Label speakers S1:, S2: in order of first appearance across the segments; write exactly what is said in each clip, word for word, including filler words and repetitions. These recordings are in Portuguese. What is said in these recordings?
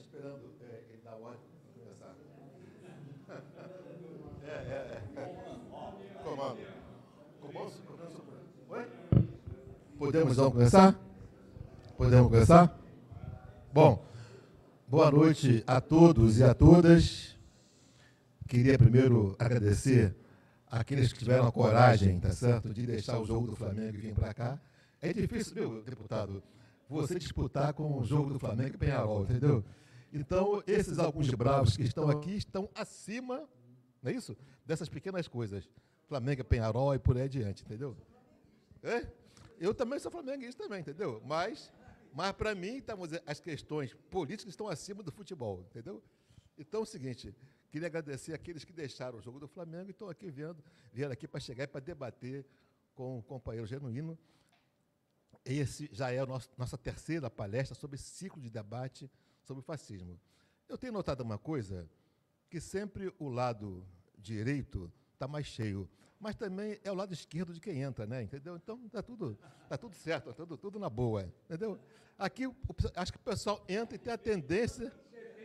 S1: esperando é, ele dar ordem para começar. É, é, é. Comando. Comando. Oi? Podemos então começar? Podemos começar? Bom, boa noite a todos e a todas. Queria primeiro agradecer àqueles que tiveram a coragem, tá certo, de deixar o jogo do Flamengo e vir para cá. É difícil, meu deputado, você disputar com o jogo do Flamengo e Peñarol, entendeu? Então, esses alguns bravos que estão aqui estão acima, não é isso? Dessas pequenas coisas. Flamengo, Peñarol e por aí adiante, entendeu? É? Eu também sou flamenguista também, entendeu? Mas, mas para mim, estamos, as questões políticas estão acima do futebol, entendeu? Então, é o seguinte, queria agradecer àqueles que deixaram o jogo do Flamengo e estão aqui vendo, vieram aqui para chegar e para debater com o companheiro Genuíno. Esse já é a nossa, nossa terceira palestra sobre ciclo de debate sobre o fascismo. Eu tenho notado uma coisa, que sempre o lado direito está mais cheio, mas também é o lado esquerdo de quem entra, né? Entendeu? Então, está tudo, tá tudo certo, está tudo, tudo na boa, entendeu? Aqui, o, acho que o pessoal entra e tem a tendência...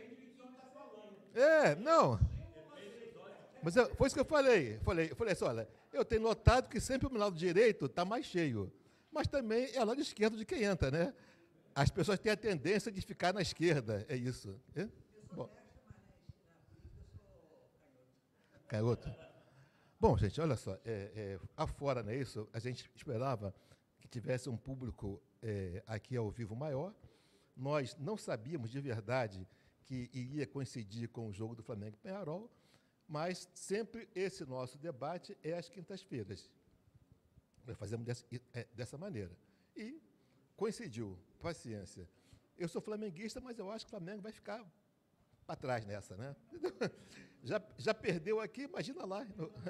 S1: É, não... Mas eu, foi isso que eu falei. Falei, eu falei assim, olha, eu tenho notado que sempre o lado direito está mais cheio, mas também é o lado esquerdo de quem entra, né? As pessoas têm a tendência de ficar na esquerda, é isso. É? Bom. Canhoto. Bom, gente, olha só, é, é, afora, não é isso? A gente esperava que tivesse um público é, aqui ao vivo maior. Nós não sabíamos de verdade que iria coincidir com o jogo do Flamengo e Peñarol, mas sempre esse nosso debate é às quintas-feiras. Nós fazemos dessa, é, dessa maneira. E coincidiu, paciência. Eu sou flamenguista, mas eu acho que o Flamengo vai ficar para trás nessa, né? Já, já perdeu aqui, imagina lá.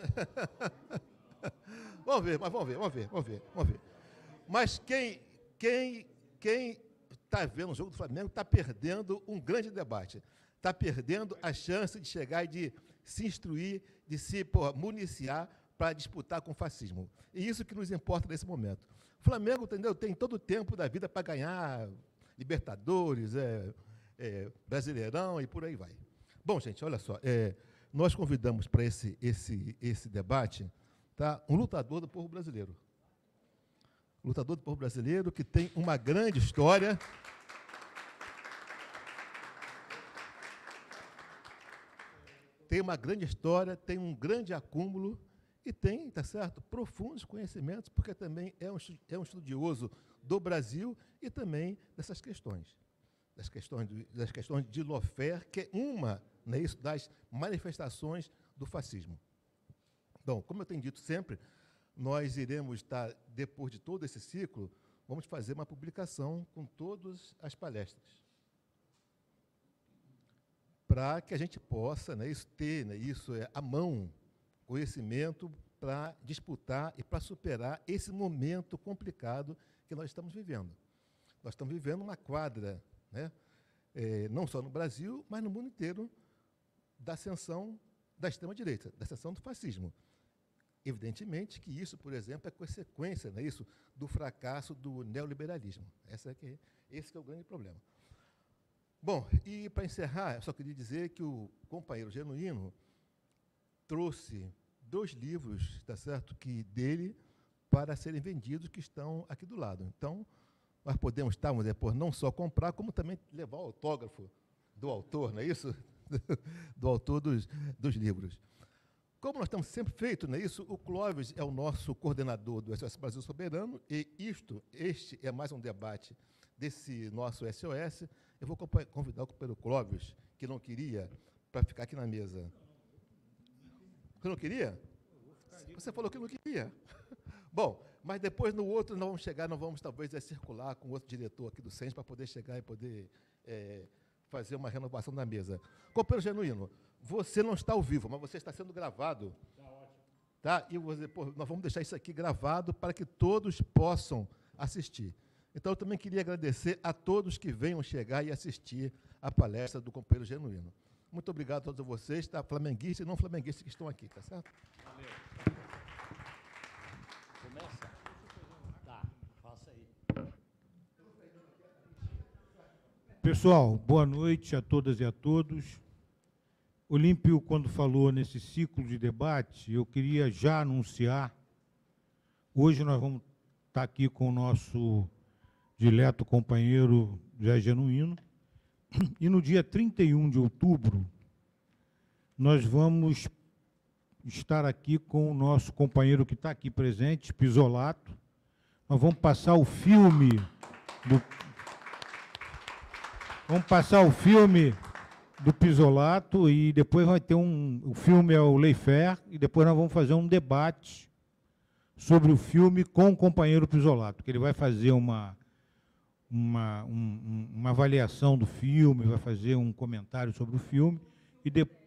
S1: Vamos ver, mas vamos ver, vamos ver, vamos ver, vamos ver. Mas quem quem quem está vendo o jogo do Flamengo está perdendo um grande debate. Está perdendo a chance de chegar e de se instruir, de se porra, municiar para disputar com o fascismo. E isso que nos importa nesse momento. O Flamengo, entendeu, tem todo o tempo da vida para ganhar Libertadores, é, é, Brasileirão e por aí vai. Bom, gente, olha só, é, nós convidamos para esse, esse, esse debate, tá, um lutador do povo brasileiro. Lutador do povo brasileiro que tem uma grande história. Tem uma grande história, tem um grande acúmulo e tem, tá certo, profundos conhecimentos, porque também é um, é um estudioso do Brasil e também dessas questões, das questões, de, das questões de Lofer, que é uma, né, isso, das manifestações do fascismo. Então, como eu tenho dito sempre, nós iremos estar, depois de todo esse ciclo, vamos fazer uma publicação com todas as palestras, para que a gente possa, né, isso, ter, né, isso é a mão, conhecimento para disputar e para superar esse momento complicado que nós estamos vivendo. Nós estamos vivendo uma quadra, né, é, não só no Brasil, mas no mundo inteiro, da ascensão da extrema-direita, da ascensão do fascismo. Evidentemente que isso, por exemplo, é consequência, né, isso, do fracasso do neoliberalismo. Essa é que, esse que é o grande problema. Bom, e para encerrar, eu só queria dizer que o companheiro Genuíno trouxe dois livros, tá certo, que dele para serem vendidos, que estão aqui do lado. Então, nós podemos estar, vamos dizer, por não só comprar, como também levar o autógrafo do autor, não é isso? Do autor dos, dos livros. Como nós estamos sempre feito, não é isso? O Clóvis é o nosso coordenador do S O S Brasil Soberano, e isto, este é mais um debate desse nosso S O S. Eu vou convidar o companheiro Clóvis, que não queria, para ficar aqui na mesa. Você não queria? Você falou que não queria. Bom, mas depois no outro nós vamos chegar, nós vamos talvez é, circular com outro diretor aqui do C E N S para poder chegar e poder é, fazer uma renovação da mesa. Companheiro Genuíno, você não está ao vivo, mas você está sendo gravado. Está ótimo. Tá? E você, pô, nós vamos deixar isso aqui gravado para que todos possam assistir. Então, eu também queria agradecer a todos que venham chegar e assistir a palestra do companheiro Genuíno. Muito obrigado a todos vocês, tá? Flamenguistas e não flamenguistas que estão aqui, tá certo?
S2: Valeu. Começa? Tá, faça aí. Pessoal, boa noite a todas e a todos. Olímpio, quando falou nesse ciclo de debate, eu queria já anunciar, hoje nós vamos estar aqui com o nosso dileto companheiro Zé Genuíno, e no dia trinta e um de outubro, nós vamos estar aqui com o nosso companheiro que está aqui presente, Pisolato. Nós vamos passar o filme do... Vamos passar o filme do Pisolato e depois vai ter um... O filme é o Lei Fer e depois nós vamos fazer um debate sobre o filme com o companheiro Pisolato, que ele vai fazer uma, uma, um, uma avaliação do filme, vai fazer um comentário sobre o filme e depois...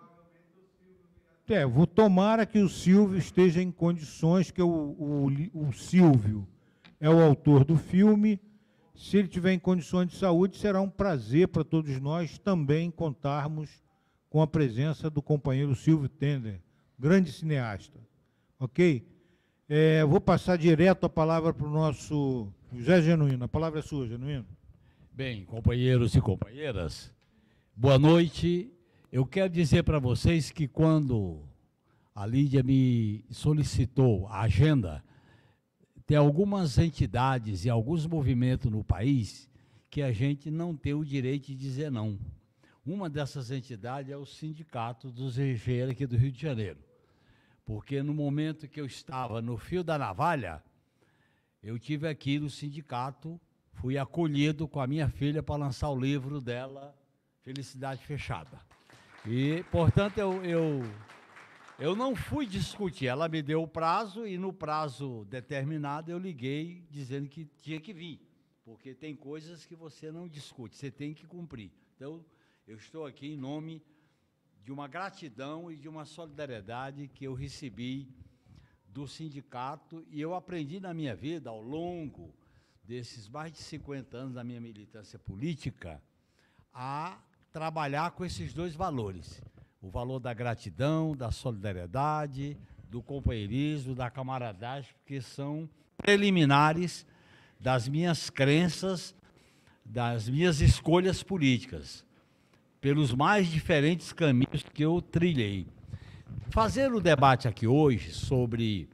S2: É, vou tomara que o Silvio esteja em condições, que o, o, o Silvio é o autor do filme. Se ele estiver em condições de saúde, será um prazer para todos nós também contarmos com a presença do companheiro Silvio Tender, grande cineasta. Ok? É, vou passar direto a palavra para o nosso José Genuíno. A palavra é sua, Genuíno.
S3: Bem, companheiros e companheiras, boa noite. Eu quero dizer para vocês que quando a Lídia me solicitou a agenda, tem algumas entidades e alguns movimentos no país que a gente não tem o direito de dizer não. Uma dessas entidades é o Sindicato dos Engenheiros aqui do Rio de Janeiro. Porque no momento que eu estava no fio da navalha, eu tive aqui no sindicato, fui acolhido com a minha filha para lançar o livro dela, Felicidade Fechada. E, portanto, eu... eu Eu não fui discutir, ela me deu o prazo e no prazo determinado eu liguei dizendo que tinha que vir, porque tem coisas que você não discute, você tem que cumprir. Então, eu estou aqui em nome de uma gratidão e de uma solidariedade que eu recebi do sindicato e eu aprendi na minha vida, ao longo desses mais de cinquenta anos da minha militância política, a trabalhar com esses dois valores. O valor da gratidão, da solidariedade, do companheirismo, da camaradagem, que são preliminares das minhas crenças, das minhas escolhas políticas, pelos mais diferentes caminhos que eu trilhei. Fazer o debate aqui hoje sobre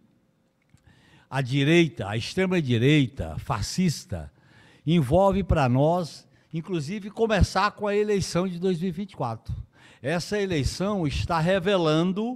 S3: a direita, a extrema-direita fascista, envolve para nós, inclusive, começar com a eleição de dois mil e vinte e quatro. Essa eleição está revelando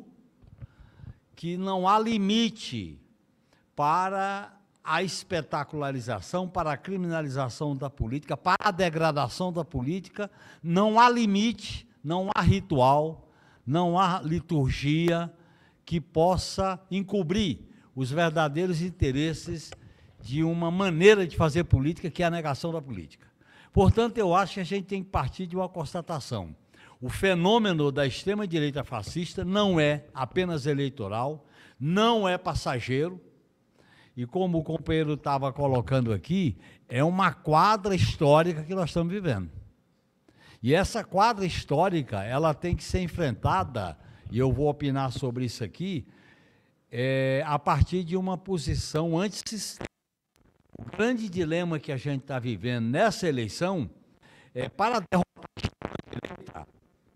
S3: que não há limite para a espetacularização, para a criminalização da política, para a degradação da política. Não há limite, não há ritual, não há liturgia que possa encobrir os verdadeiros interesses de uma maneira de fazer política, que é a negação da política. Portanto, eu acho que a gente tem que partir de uma constatação. O fenômeno da extrema-direita fascista não é apenas eleitoral, não é passageiro, e como o companheiro estava colocando aqui, é uma quadra histórica que nós estamos vivendo. E essa quadra histórica, ela tem que ser enfrentada, e eu vou opinar sobre isso aqui, é, a partir de uma posição antissistêmica. O grande dilema que a gente está vivendo nessa eleição é para derrotar a extrema-direita,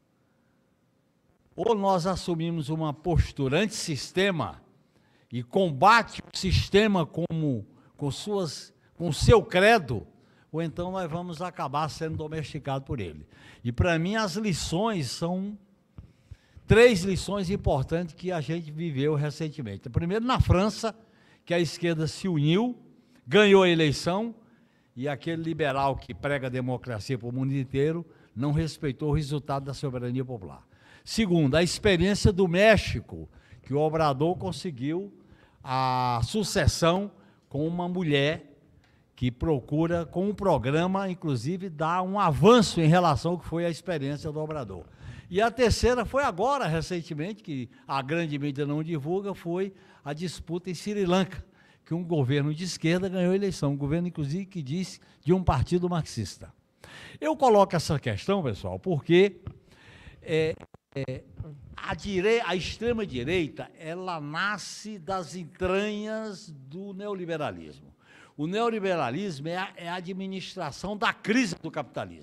S3: ou nós assumimos uma postura antissistema e combate o sistema como, com, suas, com seu credo, ou então nós vamos acabar sendo domesticados por ele. E, para mim, as lições são três lições importantes que a gente viveu recentemente. Primeiro, na França, que a esquerda se uniu, ganhou a eleição, e aquele liberal que prega a democracia para o mundo inteiro não respeitou o resultado da soberania popular. Segundo, a experiência do México, que o Obrador conseguiu a sucessão com uma mulher que procura, com um programa, inclusive, dar um avanço em relação ao que foi a experiência do Obrador. E a terceira foi agora, recentemente, que a grande mídia não divulga, foi a disputa em Sri Lanka, que um governo de esquerda ganhou a eleição, um governo, inclusive, que disse de um partido marxista. Eu coloco essa questão, pessoal, porque é, é, a, dire... a extrema-direita, ela nasce das entranhas do neoliberalismo. O neoliberalismo é a, é a administração da crise do capitalismo.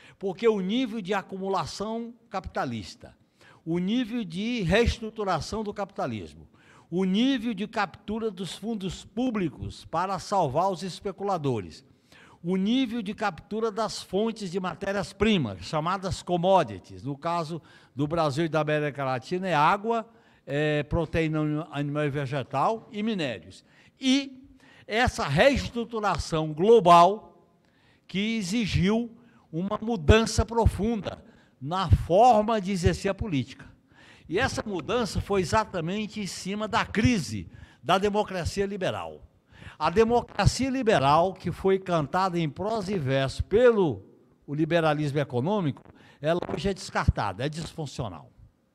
S3: Porque o nível de acumulação capitalista, o nível de reestruturação do capitalismo, o nível de captura dos fundos públicos para salvar os especuladores, o nível de captura das fontes de matérias-primas, chamadas commodities, no caso do Brasil e da América Latina, é água, é proteína animal e vegetal e minérios. E essa reestruturação global que exigiu uma mudança profunda na forma de exercer a política. E essa mudança foi exatamente em cima da crise da democracia liberal. A democracia liberal, que foi cantada em prosa e verso pelo o liberalismo econômico, ela hoje é descartada, é disfuncional.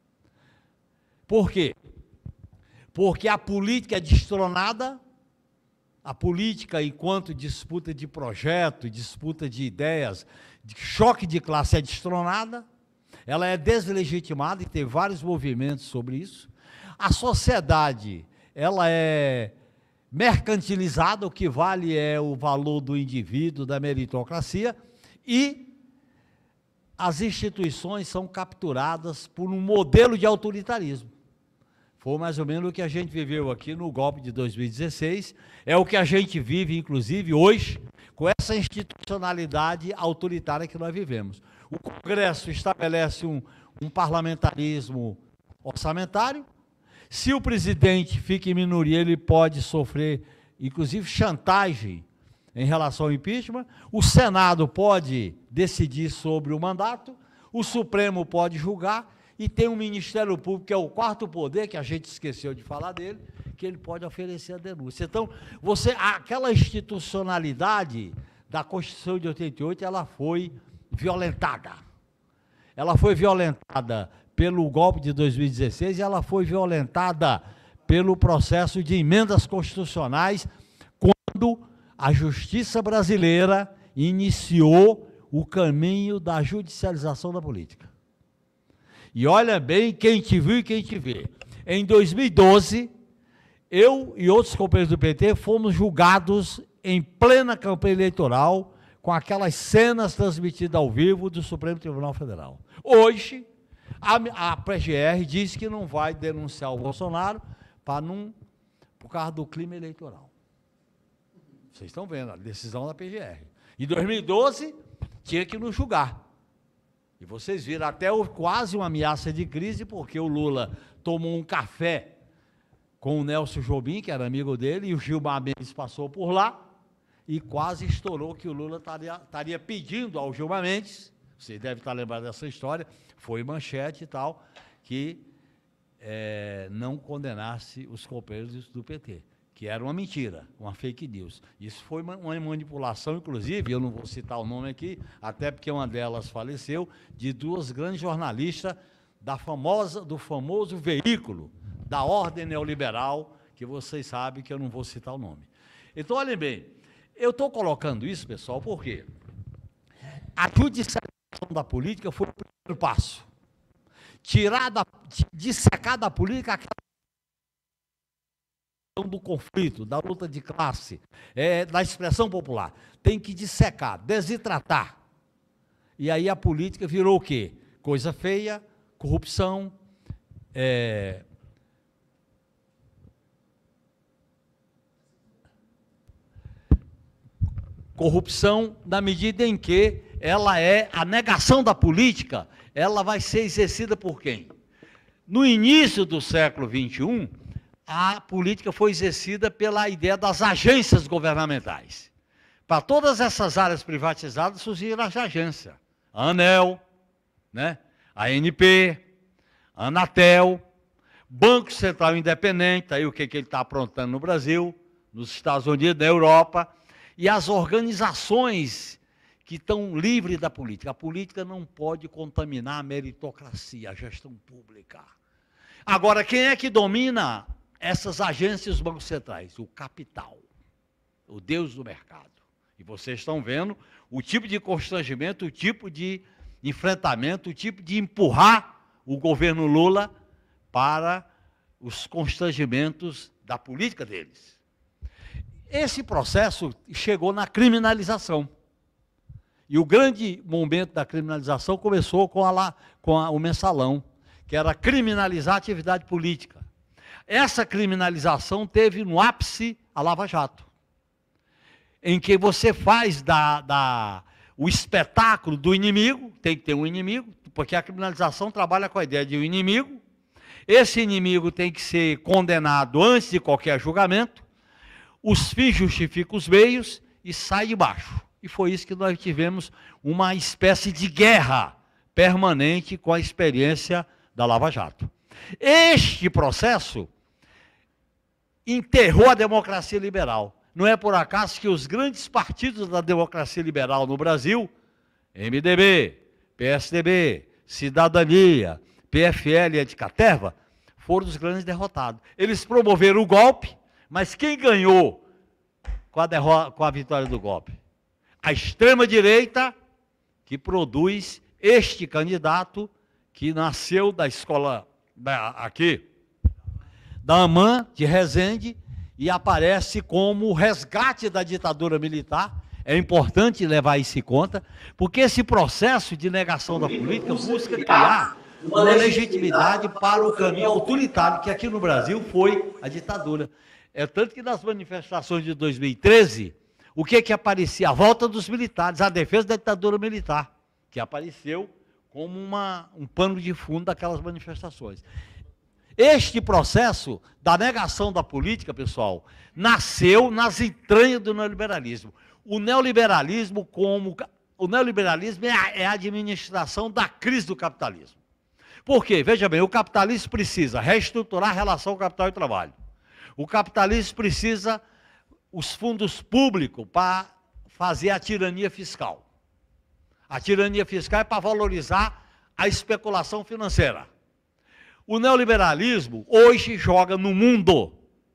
S3: Por quê? Porque a política é destronada, a política, enquanto disputa de projeto, disputa de ideias, de choque de classe, é destronada, ela é deslegitimada, e tem vários movimentos sobre isso. A sociedade, ela é mercantilizada, o que vale é o valor do indivíduo, da meritocracia, e as instituições são capturadas por um modelo de autoritarismo. Foi mais ou menos o que a gente viveu aqui no golpe de dois mil e dezesseis, é o que a gente vive, inclusive, hoje, com essa institucionalidade autoritária que nós vivemos. O Congresso estabelece um, um parlamentarismo orçamentário. Se o presidente fica em minoria, ele pode sofrer, inclusive, chantagem em relação ao impeachment. O Senado pode decidir sobre o mandato, o Supremo pode julgar, e tem um Ministério Público, que é o quarto poder, que a gente esqueceu de falar dele, que ele pode oferecer a denúncia. Então, você, aquela institucionalidade da Constituição de oitenta e oito, ela foi violentada. Ela foi violentada pelo golpe de dois mil e dezesseis e ela foi violentada pelo processo de emendas constitucionais, quando a justiça brasileira iniciou o caminho da judicialização da política. E olha bem quem te viu e quem te vê. Em dois mil e doze, eu e outros companheiros do P T fomos julgados em plena campanha eleitoral, com aquelas cenas transmitidas ao vivo do Supremo Tribunal Federal. Hoje, a, a P G R diz que não vai denunciar o Bolsonaro para não, por causa do clima eleitoral. Vocês estão vendo a decisão da P G R. Em dois mil e doze, tinha que nos julgar. E vocês viram até o, quase uma ameaça de crise, porque o Lula tomou um café com o Nelson Jobim, que era amigo dele, e o Gilmar Mendes passou por lá, e quase estourou que o Lula estaria, estaria pedindo ao Gilmar Mendes, vocês devem estar lembrados dessa história, foi manchete e tal, que é, não condenasse os companheiros do P T, que era uma mentira, uma fake news. Isso foi uma, uma manipulação, inclusive, eu não vou citar o nome aqui, até porque uma delas faleceu, de duas grandes jornalistas da famosa, do famoso veículo da ordem neoliberal, que vocês sabem que eu não vou citar o nome. Então, olhem bem, eu estou colocando isso, pessoal, porque a judicialização da política foi o primeiro passo. Tirar da, dissecar da política aquela do conflito, da luta de classe, é, da expressão popular. Tem que dissecar, desidratar. E aí a política virou o quê? Coisa feia, corrupção, é, corrupção na medida em que ela é a negação da política, ela vai ser exercida por quem? No início do século vinte e um, a política foi exercida pela ideia das agências governamentais. Para todas essas áreas privatizadas surgiram as agências. A ANEEL, né? A A N P, a Anatel, Banco Central Independente, aí o que, que ele está aprontando no Brasil, nos Estados Unidos, na Europa, e as organizações que estão livres da política. A política não pode contaminar a meritocracia, a gestão pública. Agora, quem é que domina essas agências e os bancos centrais? O capital, o Deus do mercado. E vocês estão vendo o tipo de constrangimento, o tipo de enfrentamento, o tipo de empurrar o governo Lula para os constrangimentos da política deles. Esse processo chegou na criminalização. E o grande momento da criminalização começou com, a, com a, o mensalão, que era criminalizar a atividade política. Essa criminalização teve no ápice a Lava Jato, em que você faz da, da, o espetáculo do inimigo, tem que ter um inimigo, porque a criminalização trabalha com a ideia de um inimigo. Esse inimigo tem que ser condenado antes de qualquer julgamento, os fins justificam os meios e sai de baixo. E foi isso que nós tivemos, uma espécie de guerra permanente com a experiência da Lava Jato. Este processo enterrou a democracia liberal. Não é por acaso que os grandes partidos da democracia liberal no Brasil, M D B, P S D B, Cidadania, P F L e Anticaterva, foram os grandes derrotados. Eles promoveram o golpe, mas quem ganhou com a, derrota, com a vitória do golpe? A extrema-direita, que produz este candidato que nasceu da escola da, aqui, da AMAN de Resende, e aparece como o resgate da ditadura militar. É importante levar isso em conta, porque esse processo de negação da política busca criar uma legitimidade para o caminho autoritário, que aqui no Brasil foi a ditadura. É tanto que nas manifestações de dois mil e treze, o que que aparecia? A volta dos militares, a defesa da ditadura militar, que apareceu como uma, um pano de fundo daquelas manifestações. Este processo da negação da política, pessoal, nasceu nas entranhas do neoliberalismo. O neoliberalismo, como, o neoliberalismo é a, é a administração da crise do capitalismo. Por quê? Veja bem, o capitalismo precisa reestruturar a relação capital e trabalho. O capitalismo precisa os fundos públicos para fazer a tirania fiscal. A tirania fiscal é para valorizar a especulação financeira. O neoliberalismo hoje joga no mundo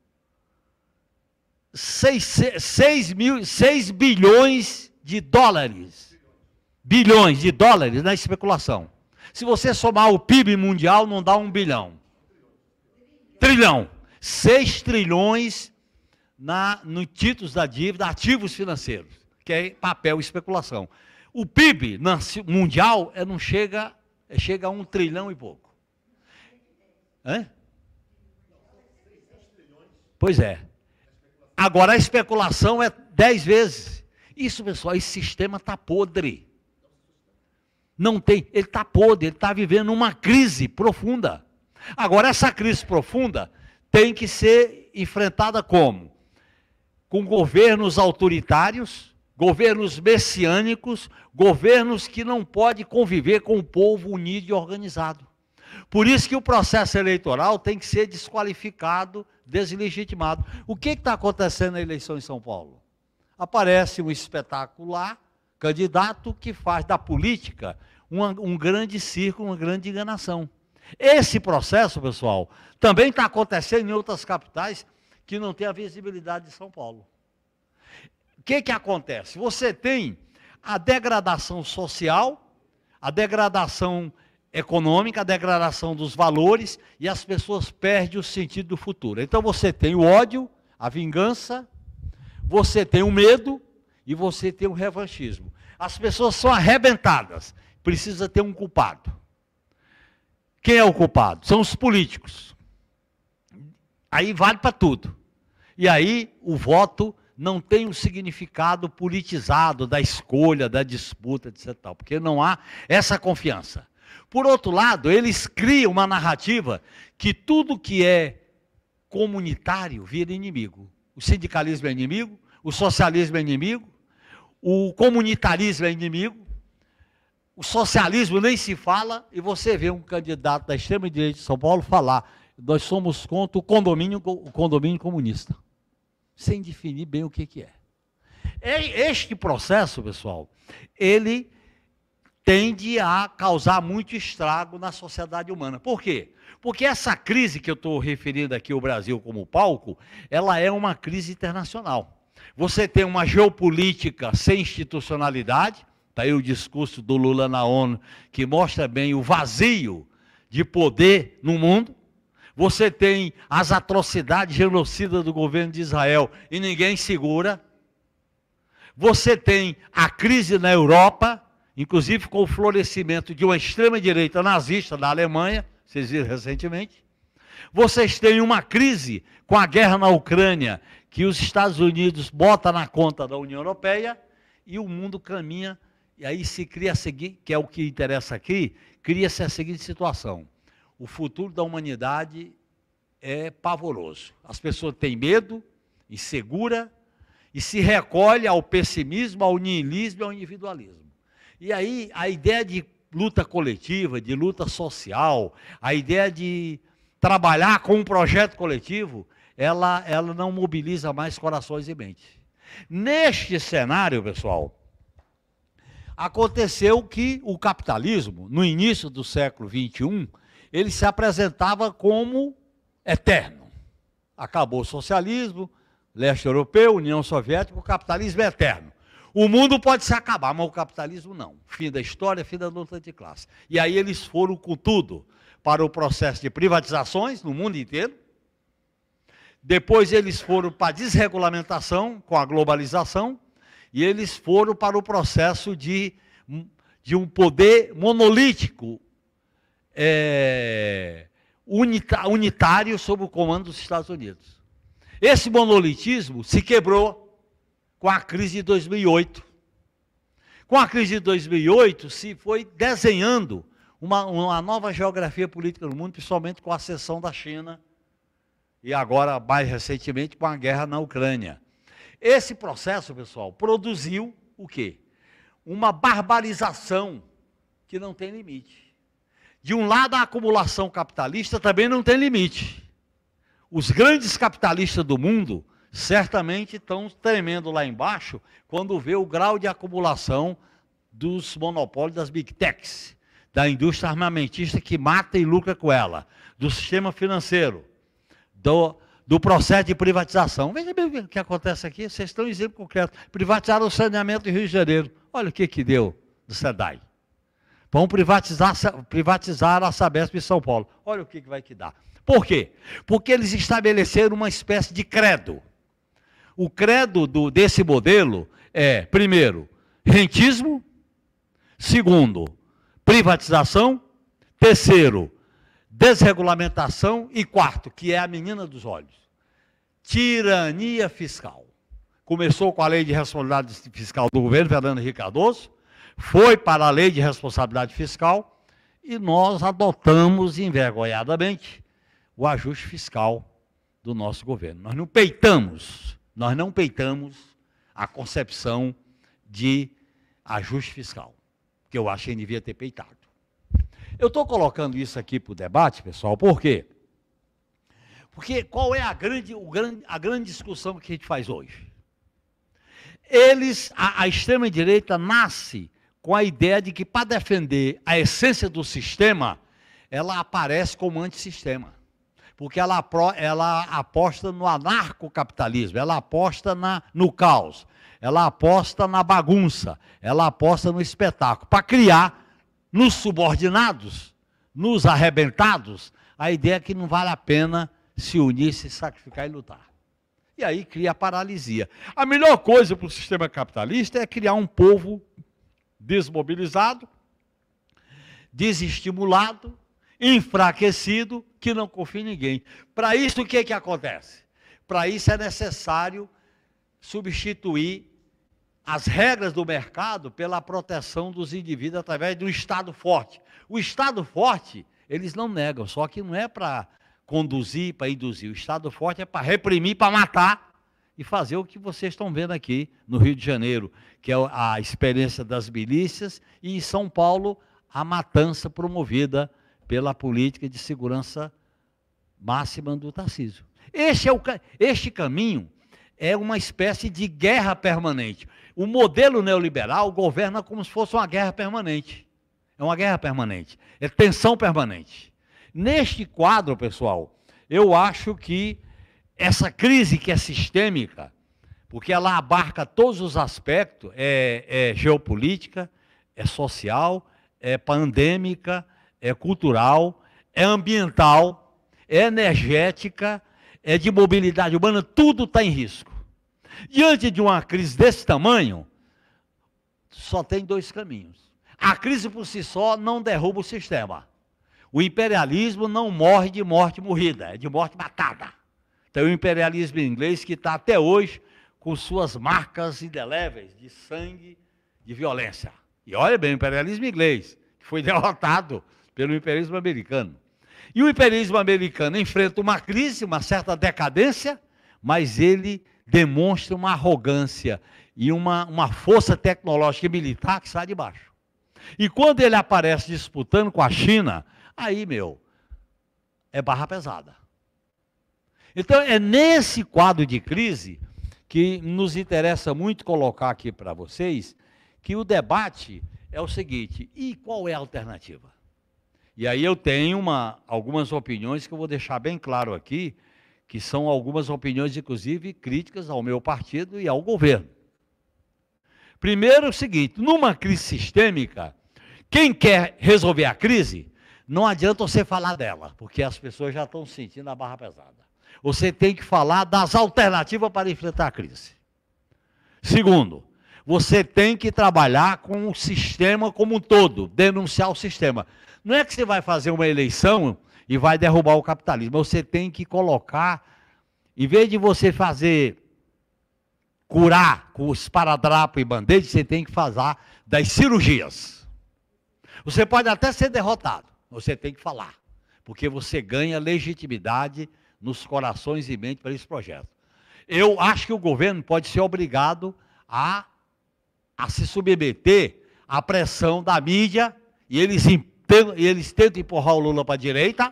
S3: seis bilhões de dólares. Bilhões de dólares na especulação. Se você somar o P I B mundial, não dá um bilhão. Trilhão. seis trilhões na, no títulos da dívida, ativos financeiros, que é papel e especulação. O P I B mundial é, não chega, é, chega a um trilhão e pouco. Hã? Pois é. Agora a especulação é dez vezes. Isso, pessoal, esse sistema está podre. Não tem, ele está podre, ele está vivendo uma crise profunda. Agora, essa crise profunda tem que ser enfrentada como? Com governos autoritários, governos messiânicos, governos que não podem conviver com o povo unido e organizado. Por isso que o processo eleitoral tem que ser desqualificado, deslegitimado. O que está acontecendo na eleição em São Paulo? Aparece um espetacular candidato que faz da política uma, um grande circo, uma grande enganação. Esse processo, pessoal, também está acontecendo em outras capitais que não tem a visibilidade de São Paulo. O que que acontece? Você tem a degradação social, a degradação econômica, a degradação dos valores, e as pessoas perdem o sentido do futuro. Então você tem o ódio, a vingança, você tem o medo e você tem o revanchismo. As pessoas são arrebentadas, precisa ter um culpado. Quem é o culpado? São os políticos. Aí vale para tudo. E aí o voto não tem um significado politizado da escolha, da disputa, etcétera, porque não há essa confiança. Por outro lado, eles criam uma narrativa que tudo que é comunitário vira inimigo. O sindicalismo é inimigo, o socialismo é inimigo, o comunitarismo é inimigo, o socialismo nem se fala, e você vê um candidato da extrema-direita de São Paulo falar: nós somos contra o condomínio, o condomínio comunista, sem definir bem o que, que é. Este processo, pessoal, ele tende a causar muito estrago na sociedade humana. Por quê? Porque essa crise que eu estou referindo aqui, o Brasil como palco, ela é uma crise internacional. Você tem uma geopolítica sem institucionalidade, está aí o discurso do Lula na ONU, que mostra bem o vazio de poder no mundo. Você tem as atrocidades genocidas do governo de Israel e ninguém segura. Você tem a crise na Europa, inclusive com o florescimento de uma extrema-direita nazista na Alemanha, vocês viram recentemente. Vocês têm uma crise com a guerra na Ucrânia, que os Estados Unidos botam na conta da União Europeia, e o mundo caminha, e aí se cria a seguinte, que é o que interessa aqui, cria-se a seguinte situação. O futuro da humanidade é pavoroso. As pessoas têm medo, insegura, e se recolhe ao pessimismo, ao niilismo e ao individualismo. E aí a ideia de luta coletiva, de luta social, a ideia de trabalhar com um projeto coletivo, ela, ela não mobiliza mais corações e mentes. Neste cenário, pessoal, aconteceu que o capitalismo, no início do século vinte e um, ele se apresentava como eterno. Acabou o socialismo, leste europeu, União Soviética, o capitalismo é eterno. O mundo pode se acabar, mas o capitalismo não. Fim da história, fim da luta de classe. E aí eles foram com tudo para o processo de privatizações no mundo inteiro. Depois eles foram para a desregulamentação com a globalização. E eles foram para o processo de, de um poder monolítico, é, unita, unitário, sob o comando dos Estados Unidos. Esse monolitismo se quebrou com a crise de dois mil e oito. Com a crise de dois mil e oito, se foi desenhando uma, uma nova geografia política no mundo, principalmente com a ascensão da China, e agora, mais recentemente, com a guerra na Ucrânia. Esse processo, pessoal, produziu o quê? Uma barbarização que não tem limite. De um lado, a acumulação capitalista também não tem limite. Os grandes capitalistas do mundo certamente estão tremendo lá embaixo quando vê o grau de acumulação dos monopólios das Big Techs, da indústria armamentista que mata e lucra com ela, do sistema financeiro, do, do processo de privatização. Veja bem o que acontece aqui, vocês estão em exemplo concreto. Privatizaram o saneamento do Rio de Janeiro. Olha o que, que deu do SEDAI. Vão privatizar, privatizar a Sabesp em São Paulo. Olha o que, que vai que dar. Por quê? Porque eles estabeleceram uma espécie de credo. O credo do, desse modelo é, primeiro, rentismo, segundo, privatização, terceiro, desregulamentação e quarto, que é a menina dos olhos, tirania fiscal. Começou com a lei de responsabilidade fiscal do governo Fernando Henrique Cardoso, foi para a lei de responsabilidade fiscal e nós adotamos envergonhadamente o ajuste fiscal do nosso governo. Nós não peitamos, nós não peitamos a concepção de ajuste fiscal, que eu acho que devia ter peitado. Eu estou colocando isso aqui para o debate, pessoal, por quê? Porque qual é a grande, o grande, a grande discussão que a gente faz hoje? Eles, a, a extrema-direita nasce com a ideia de que, para defender a essência do sistema, ela aparece como antissistema. Porque ela, ela aposta no anarcocapitalismo, ela aposta na, no caos, ela aposta na bagunça, ela aposta no espetáculo, para criar nos subordinados, nos arrebentados, a ideia que não vale a pena se unir, se sacrificar e lutar. E aí cria a paralisia. A melhor coisa para o sistema capitalista é criar um povo desmobilizado, desestimulado, enfraquecido, que não confia em ninguém. Para isso, o que, que acontece? Para isso é necessário substituir as regras do mercado pela proteção dos indivíduos através de um Estado forte. O Estado forte, eles não negam, só que não é para conduzir, para induzir. O Estado forte é para reprimir, para matar e fazer o que vocês estão vendo aqui no Rio de Janeiro, que é a experiência das milícias, e em São Paulo, a matança promovida pela política de segurança máxima do Tarcísio. Este, é o, este caminho é uma espécie de guerra permanente. O modelo neoliberal governa como se fosse uma guerra permanente. É uma guerra permanente, é tensão permanente. Neste quadro, pessoal, eu acho que essa crise que é sistêmica, porque ela abarca todos os aspectos, é, é geopolítica, é social, é pandêmica, é cultural, é ambiental, é energética, é de mobilidade urbana, tudo está em risco. Diante de uma crise desse tamanho, só tem dois caminhos. A crise por si só não derruba o sistema. O imperialismo não morre de morte morrida, é de morte matada. Tem o imperialismo inglês que está até hoje com suas marcas indeléveis de sangue, de violência. E olha bem, o imperialismo inglês, que foi derrotado pelo imperialismo americano. E o imperialismo americano enfrenta uma crise, uma certa decadência, mas ele demonstra uma arrogância e uma, uma força tecnológica e militar que sai de baixo. E quando ele aparece disputando com a China, aí, meu, é barra pesada. Então, é nesse quadro de crise que nos interessa muito colocar aqui para vocês que o debate é o seguinte: e qual é a alternativa? E aí eu tenho uma, algumas opiniões que eu vou deixar bem claro aqui, que são algumas opiniões, inclusive, críticas ao meu partido e ao governo. Primeiro é o seguinte: numa crise sistêmica, quem quer resolver a crise, não adianta você falar dela, porque as pessoas já estão sentindo a barra pesada. Você tem que falar das alternativas para enfrentar a crise. Segundo, você tem que trabalhar com o sistema como um todo, denunciar o sistema. Não é que você vai fazer uma eleição e vai derrubar o capitalismo, você tem que colocar, em vez de você fazer, curar com esparadrapo e band-aid, você tem que fazer das cirurgias. Você pode até ser derrotado, você tem que falar, porque você ganha legitimidade nos corações e mente para esse projeto. Eu acho que o governo pode ser obrigado a, a se submeter à pressão da mídia, e eles, eles tentam empurrar o Lula para a direita,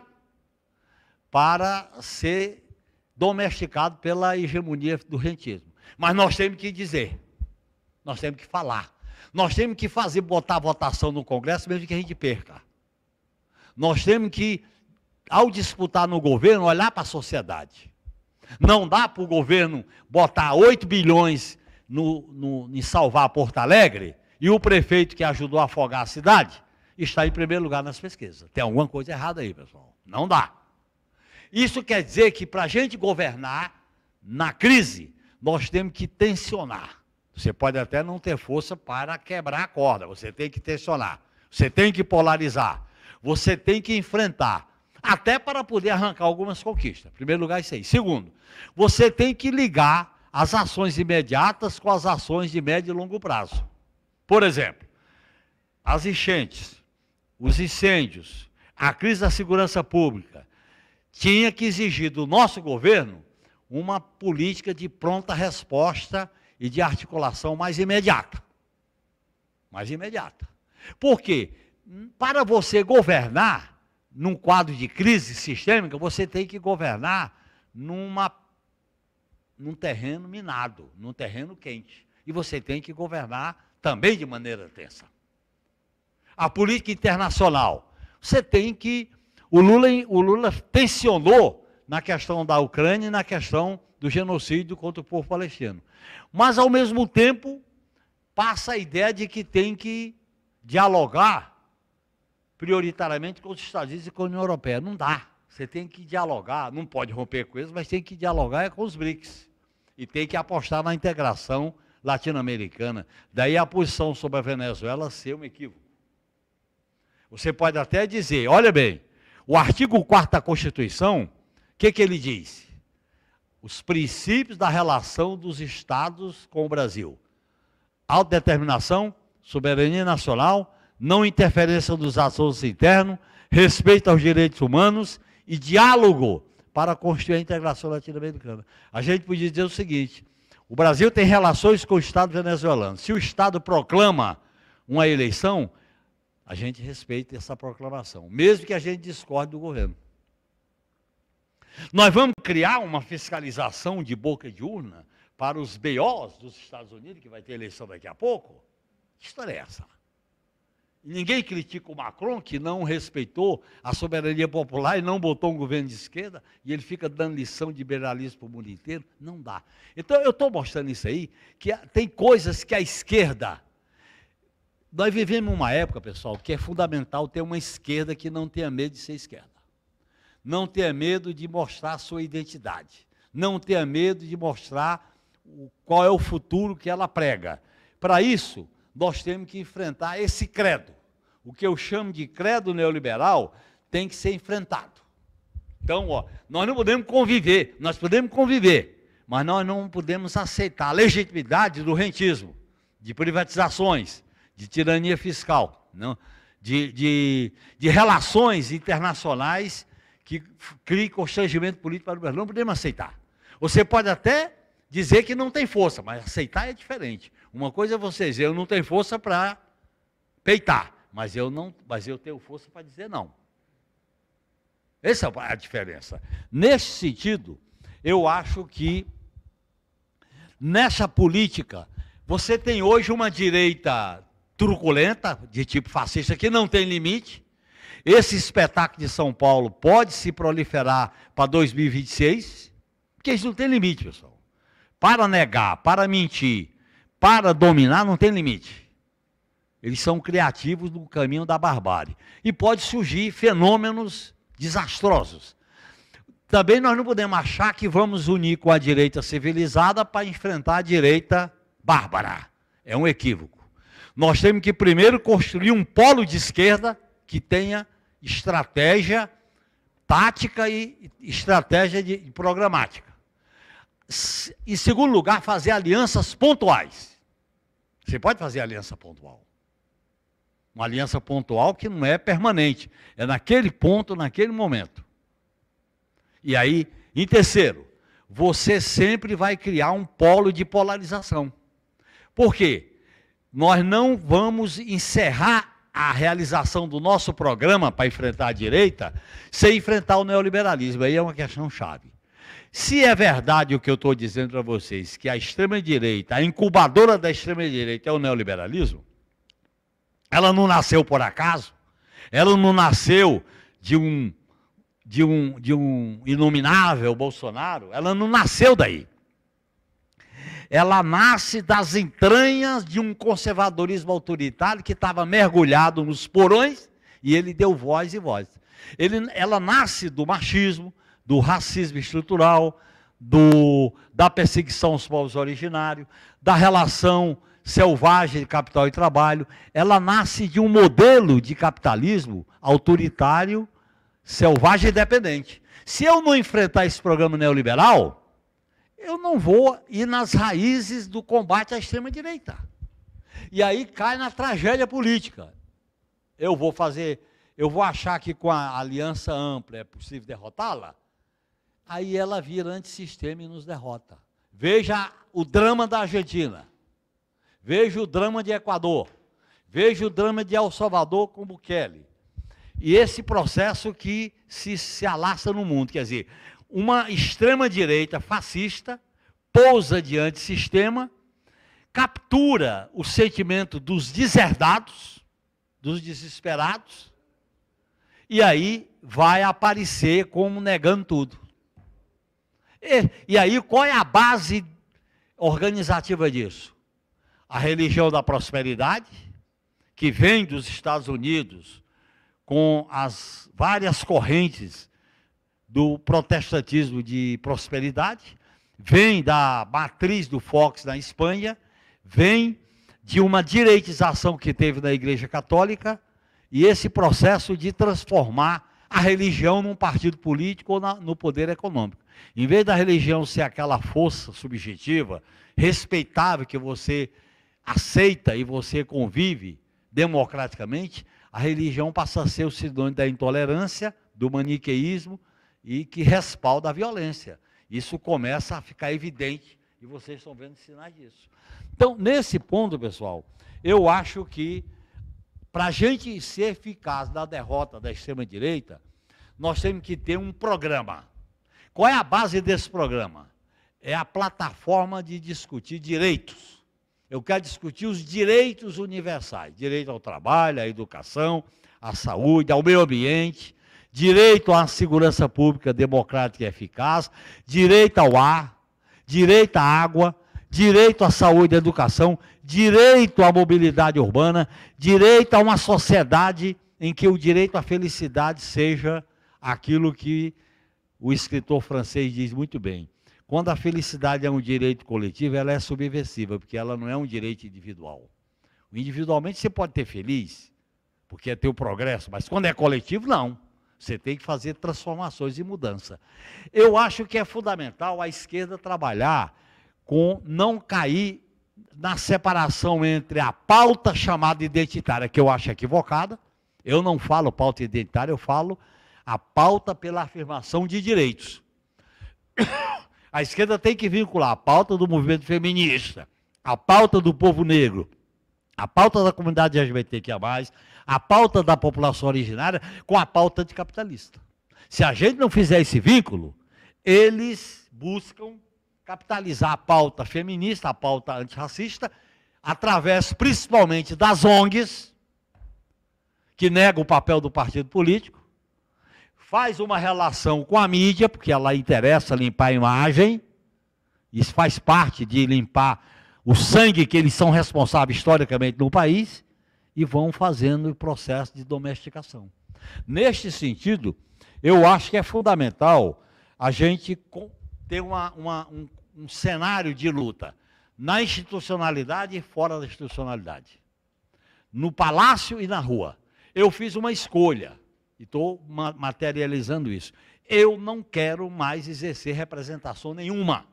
S3: para ser domesticado pela hegemonia do rentismo. Mas nós temos que dizer, nós temos que falar, nós temos que fazer, botar a votação no Congresso, mesmo que a gente perca. Nós temos que, ao disputar no governo, olhar para a sociedade. Não dá para o governo botar oito bilhões no, no, em salvar Porto Alegre e o prefeito que ajudou a afogar a cidade está em primeiro lugar nas pesquisas. Tem alguma coisa errada aí, pessoal. Não dá. Isso quer dizer que para a gente governar na crise, nós temos que tensionar. Você pode até não ter força para quebrar a corda, você tem que tensionar, você tem que polarizar, você tem que enfrentar, até para poder arrancar algumas conquistas. Em primeiro lugar, isso aí. Segundo, você tem que ligar as ações imediatas com as ações de médio e longo prazo. Por exemplo, as enchentes, os incêndios, a crise da segurança pública, tinha que exigir do nosso governo uma política de pronta resposta e de articulação mais imediata. Mais imediata. Por quê? Para você governar num quadro de crise sistêmica, você tem que governar numa, num terreno minado, num terreno quente. E você tem que governar também de maneira tensa. A política internacional, você tem que... O Lula, o Lula tensionou na questão da Ucrânia e na questão do genocídio contra o povo palestino. Mas, ao mesmo tempo, passa a ideia de que tem que dialogar prioritariamente com os Estados Unidos e com a União Europeia. Não dá. Você tem que dialogar, não pode romper com eles, mas tem que dialogar com os BRICS. E tem que apostar na integração latino-americana. Daí a posição sobre a Venezuela ser um equívoco. Você pode até dizer, olha bem, o artigo quarto da Constituição, o que, que ele diz? Os princípios da relação dos Estados com o Brasil. Autodeterminação, soberania nacional, não interferência dos assuntos internos, respeito aos direitos humanos e diálogo para construir a integração latino-americana. A gente podia dizer o seguinte, o Brasil tem relações com o Estado venezuelano. Se o Estado proclama uma eleição, a gente respeita essa proclamação, mesmo que a gente discorde do governo. Nós vamos criar uma fiscalização de boca de urna para os B Os dos Estados Unidos, que vai ter eleição daqui a pouco? Que história é essa? Ninguém critica o Macron, que não respeitou a soberania popular e não botou um governo de esquerda, e ele fica dando lição de liberalismo para o mundo inteiro. Não dá. Então, eu estou mostrando isso aí, que tem coisas que a esquerda... Nós vivemos uma época, pessoal, que é fundamental ter uma esquerda que não tenha medo de ser esquerda. Não tenha medo de mostrar a sua identidade. Não tenha medo de mostrar o, qual é o futuro que ela prega. Para isso, nós temos que enfrentar esse credo. O que eu chamo de credo neoliberal tem que ser enfrentado. Então, ó, nós não podemos conviver, nós podemos conviver, mas nós não podemos aceitar a legitimidade do rentismo, de privatizações, de tirania fiscal, não? De, de, de relações internacionais que criem constrangimento político para o Brasil. Não podemos aceitar. Você pode até dizer que não tem força, mas aceitar é diferente. Uma coisa é você dizer, eu não tenho força para peitar, mas eu, não, mas eu tenho força para dizer não. Essa é a diferença. Nesse sentido, eu acho que nessa política, você tem hoje uma direita truculenta, de tipo fascista, que não tem limite. Esse espetáculo de São Paulo pode se proliferar para dois mil e vinte e seis, porque isso não tem limite, pessoal. Para negar, para mentir, para dominar, não tem limite. Eles são criativos no caminho da barbárie. E pode surgir fenômenos desastrosos. Também nós não podemos achar que vamos unir com a direita civilizada para enfrentar a direita bárbara. É um equívoco. Nós temos que primeiro construir um polo de esquerda que tenha estratégia tática e estratégia de, de programática. Em segundo lugar, fazer alianças pontuais. Você pode fazer aliança pontual. Uma aliança pontual que não é permanente. É naquele ponto, naquele momento. E aí, em terceiro, você sempre vai criar um polo de polarização. Por quê? Nós não vamos encerrar a realização do nosso programa para enfrentar a direita sem enfrentar o neoliberalismo. Aí é uma questão chave. Se é verdade o que eu estou dizendo para vocês, que a extrema-direita, a incubadora da extrema-direita é o neoliberalismo, ela não nasceu por acaso, ela não nasceu de um, de um, de um inominável Bolsonaro, ela não nasceu daí. Ela nasce das entranhas de um conservadorismo autoritário que estava mergulhado nos porões e ele deu voz e voz. Ele, ela nasce do machismo, do racismo estrutural, do, da perseguição aos povos originários, da relação selvagem de capital e trabalho. Ela nasce de um modelo de capitalismo autoritário, selvagem e dependente. Se eu não enfrentar esse programa neoliberal, eu não vou ir nas raízes do combate à extrema-direita. E aí cai na tragédia política. Eu vou fazer, eu vou achar que com a aliança ampla é possível derrotá-la, aí ela vira antissistema e nos derrota. Veja o drama da Argentina, veja o drama de Equador, veja o drama de El Salvador com Bukele. E esse processo que se, se alastra no mundo, quer dizer, uma extrema-direita fascista pousa diante do sistema, captura o sentimento dos deserdados, dos desesperados, e aí vai aparecer como negando tudo. E, e aí qual é a base organizativa disso? A religião da prosperidade, que vem dos Estados Unidos com as várias correntes do protestantismo de prosperidade, vem da matriz do Fox na Espanha, vem de uma direitização que teve na Igreja Católica, e esse processo de transformar a religião num partido político ou na, no poder econômico. Em vez da religião ser aquela força subjetiva, respeitável, que você aceita e você convive democraticamente, a religião passa a ser o sinônimo da intolerância, do maniqueísmo, e que respalda a violência. Isso começa a ficar evidente, e vocês estão vendo sinais disso. Então, nesse ponto, pessoal, eu acho que, para a gente ser eficaz na derrota da extrema-direita, nós temos que ter um programa. Qual é a base desse programa? É a plataforma de discutir direitos. Eu quero discutir os direitos universais, direito ao trabalho, à educação, à saúde, ao meio ambiente, direito à segurança pública democrática e eficaz, direito ao ar, direito à água, direito à saúde e à educação, direito à mobilidade urbana, direito a uma sociedade em que o direito à felicidade seja aquilo que o escritor francês diz muito bem. Quando a felicidade é um direito coletivo, ela é subversiva, porque ela não é um direito individual. Individualmente você pode ter feliz, porque é teu progresso, mas quando é coletivo, não. Você tem que fazer transformações e mudança. Eu acho que é fundamental a esquerda trabalhar com não cair na separação entre a pauta chamada identitária, que eu acho equivocada. Eu não falo pauta identitária, eu falo a pauta pela afirmação de direitos. A esquerda tem que vincular a pauta do movimento feminista, a pauta do povo negro, a pauta da comunidade L G B T Q I A mais, a pauta da população originária com a pauta anticapitalista. Se a gente não fizer esse vínculo, eles buscam capitalizar a pauta feminista, a pauta antirracista, através principalmente das O N Gs, que negam o papel do partido político, faz uma relação com a mídia, porque ela interessa limpar a imagem, isso faz parte de limpar o sangue que eles são responsáveis historicamente no país, e vão fazendo o processo de domesticação. Neste sentido, eu acho que é fundamental a gente ter uma, uma, um, um cenário de luta na institucionalidade e fora da institucionalidade, no palácio e na rua. Eu fiz uma escolha, e estou materializando isso. Eu não quero mais exercer representação nenhuma.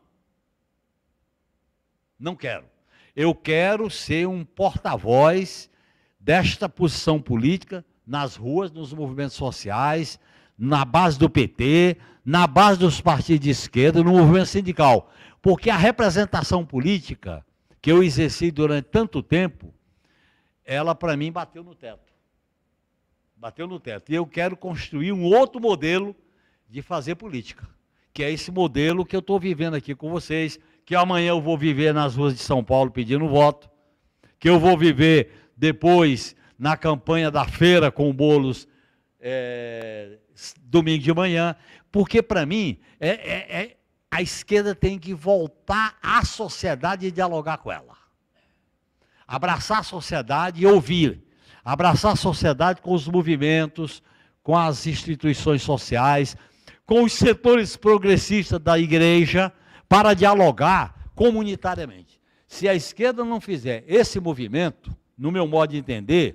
S3: Não quero. Eu quero ser um porta-voz desta posição política nas ruas, nos movimentos sociais, na base do P T, na base dos partidos de esquerda, no movimento sindical. Porque a representação política que eu exerci durante tanto tempo, ela, para mim, bateu no teto. Bateu no teto. E eu quero construir um outro modelo de fazer política, que é esse modelo que eu estou vivendo aqui com vocês, que amanhã eu vou viver nas ruas de São Paulo pedindo voto, que eu vou viver depois na campanha da feira com bolos é, domingo de manhã, porque para mim é, é, é, a esquerda tem que voltar à sociedade e dialogar com ela. Abraçar a sociedade e ouvir. Abraçar a sociedade com os movimentos, com as instituições sociais, com os setores progressistas da igreja, para dialogar comunitariamente. Se a esquerda não fizer esse movimento, no meu modo de entender,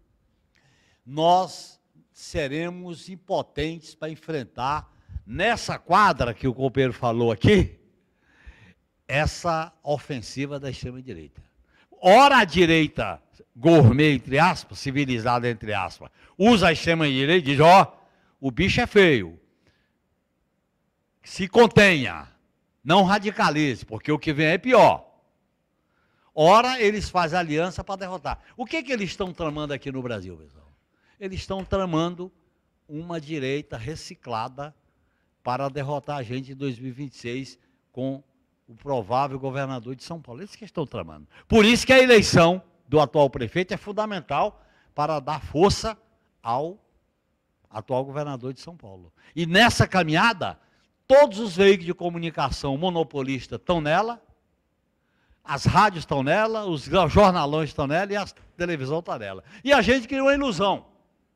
S3: nós seremos impotentes para enfrentar, nessa quadra que o companheiro falou aqui, essa ofensiva da extrema-direita. Ora a direita gourmet, entre aspas, civilizada, entre aspas, usa a extrema-direita e diz, ó, oh, o bicho é feio, se contenha, não radicalize, porque o que vem é pior. Ora, eles fazem aliança para derrotar. O que, que eles estão tramando aqui no Brasil, pessoal? Eles estão tramando uma direita reciclada para derrotar a gente em dois mil e vinte e seis com o provável governador de São Paulo. Eles que estão tramando. Por isso que a eleição do atual prefeito é fundamental para dar força ao atual governador de São Paulo. E nessa caminhada, todos os veículos de comunicação monopolistas estão nela, as rádios estão nela, os jornalões estão nela e a televisão está nela. E a gente cria uma ilusão.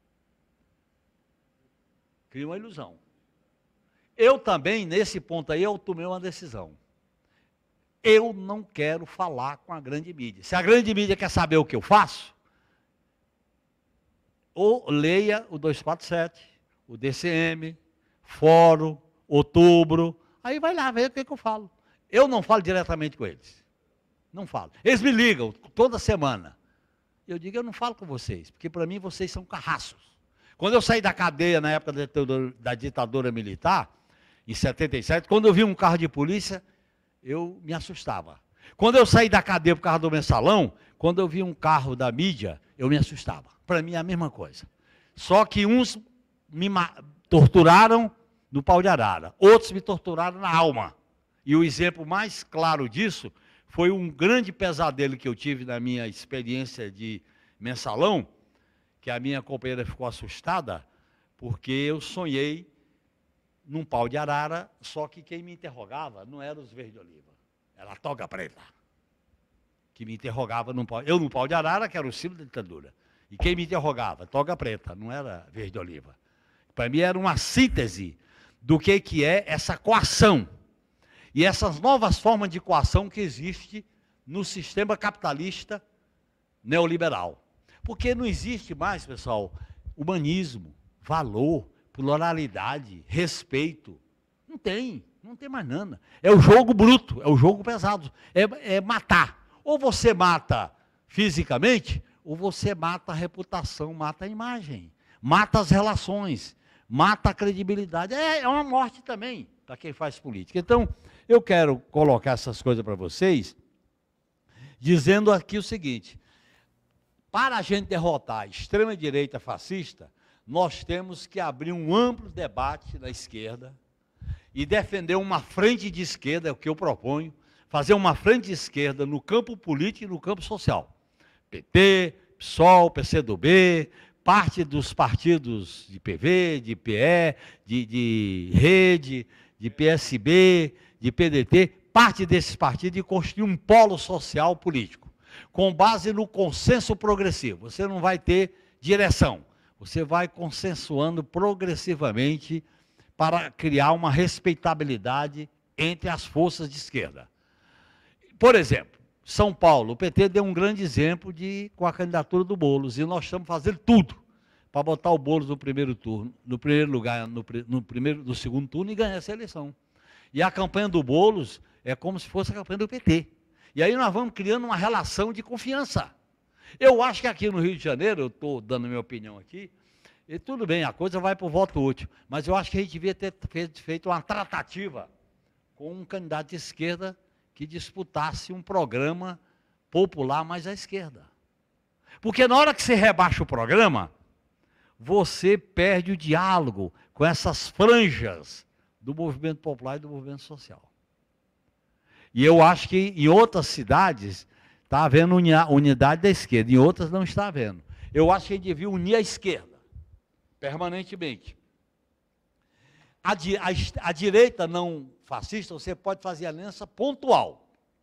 S3: Cria uma ilusão. Eu também, nesse ponto aí, eu tomei uma decisão. Eu não quero falar com a grande mídia. Se a grande mídia quer saber o que eu faço, ou leia o duzentos e quarenta e sete, o D C M, Fórum, Outubro, aí vai lá ver o que, que eu falo. Eu não falo diretamente com eles. Não falo. Eles me ligam toda semana. Eu digo, eu não falo com vocês, porque para mim vocês são carrascos. Quando eu saí da cadeia na época da ditadura, da ditadura militar, em setenta e sete, quando eu vi um carro de polícia, eu me assustava. Quando eu saí da cadeia por causa do mensalão, quando eu vi um carro da mídia, eu me assustava. Para mim é a mesma coisa. Só que uns me torturaram no pau de arara, outros me torturaram na alma. E o exemplo mais claro disso foi um grande pesadelo que eu tive na minha experiência de mensalão, que a minha companheira ficou assustada, porque eu sonhei num pau de arara, só que quem me interrogava não era os verde-oliva, era a toga preta, que me interrogava num pau, eu no pau de arara, que era o símbolo da ditadura, e quem me interrogava, toga preta, não era verde-oliva. Para mim era uma síntese do que, que é essa coação. e essas novas formas de coação que existem no sistema capitalista neoliberal. Porque não existe mais, pessoal, humanismo, valor, pluralidade, respeito. Não tem, não tem mais nada. É o jogo bruto, é o jogo pesado, é, é matar. Ou você mata fisicamente, ou você mata a reputação, mata a imagem, mata as relações, mata a credibilidade. É, é uma morte também para quem faz política. Então, eu quero colocar essas coisas para vocês, dizendo aqui o seguinte: para a gente derrotar a extrema-direita fascista, nós temos que abrir um amplo debate na esquerda e defender uma frente de esquerda, é o que eu proponho, fazer uma frente de esquerda no campo político e no campo social. P T, PSOL, P C do B, parte dos partidos de P V, de P E, de, de Rede, de P S B, de P D T, parte desses partidos e construir um polo social político, com base no consenso progressivo. Você não vai ter direção, você vai consensuando progressivamente para criar uma respeitabilidade entre as forças de esquerda. Por exemplo, São Paulo, o P T deu um grande exemplo de, com a candidatura do Boulos, e nós estamos fazendo tudo para botar o Boulos no primeiro turno, no primeiro lugar, no, no, primeiro, no segundo turno e ganhar essa eleição. E a campanha do Boulos é como se fosse a campanha do P T. E aí nós vamos criando uma relação de confiança. Eu acho que aqui no Rio de Janeiro, eu estou dando a minha opinião aqui, e tudo bem, a coisa vai para o voto útil, mas eu acho que a gente devia ter feito uma tratativa com um candidato de esquerda que disputasse um programa popular mais à esquerda. Porque na hora que você rebaixa o programa, você perde o diálogo com essas franjas do movimento popular e do movimento social. E eu acho que em outras cidades está havendo unidade da esquerda, em outras não está havendo. Eu acho que a gente devia unir a esquerda, permanentemente. A, a, a direita não fascista, você pode fazer aliança pontual,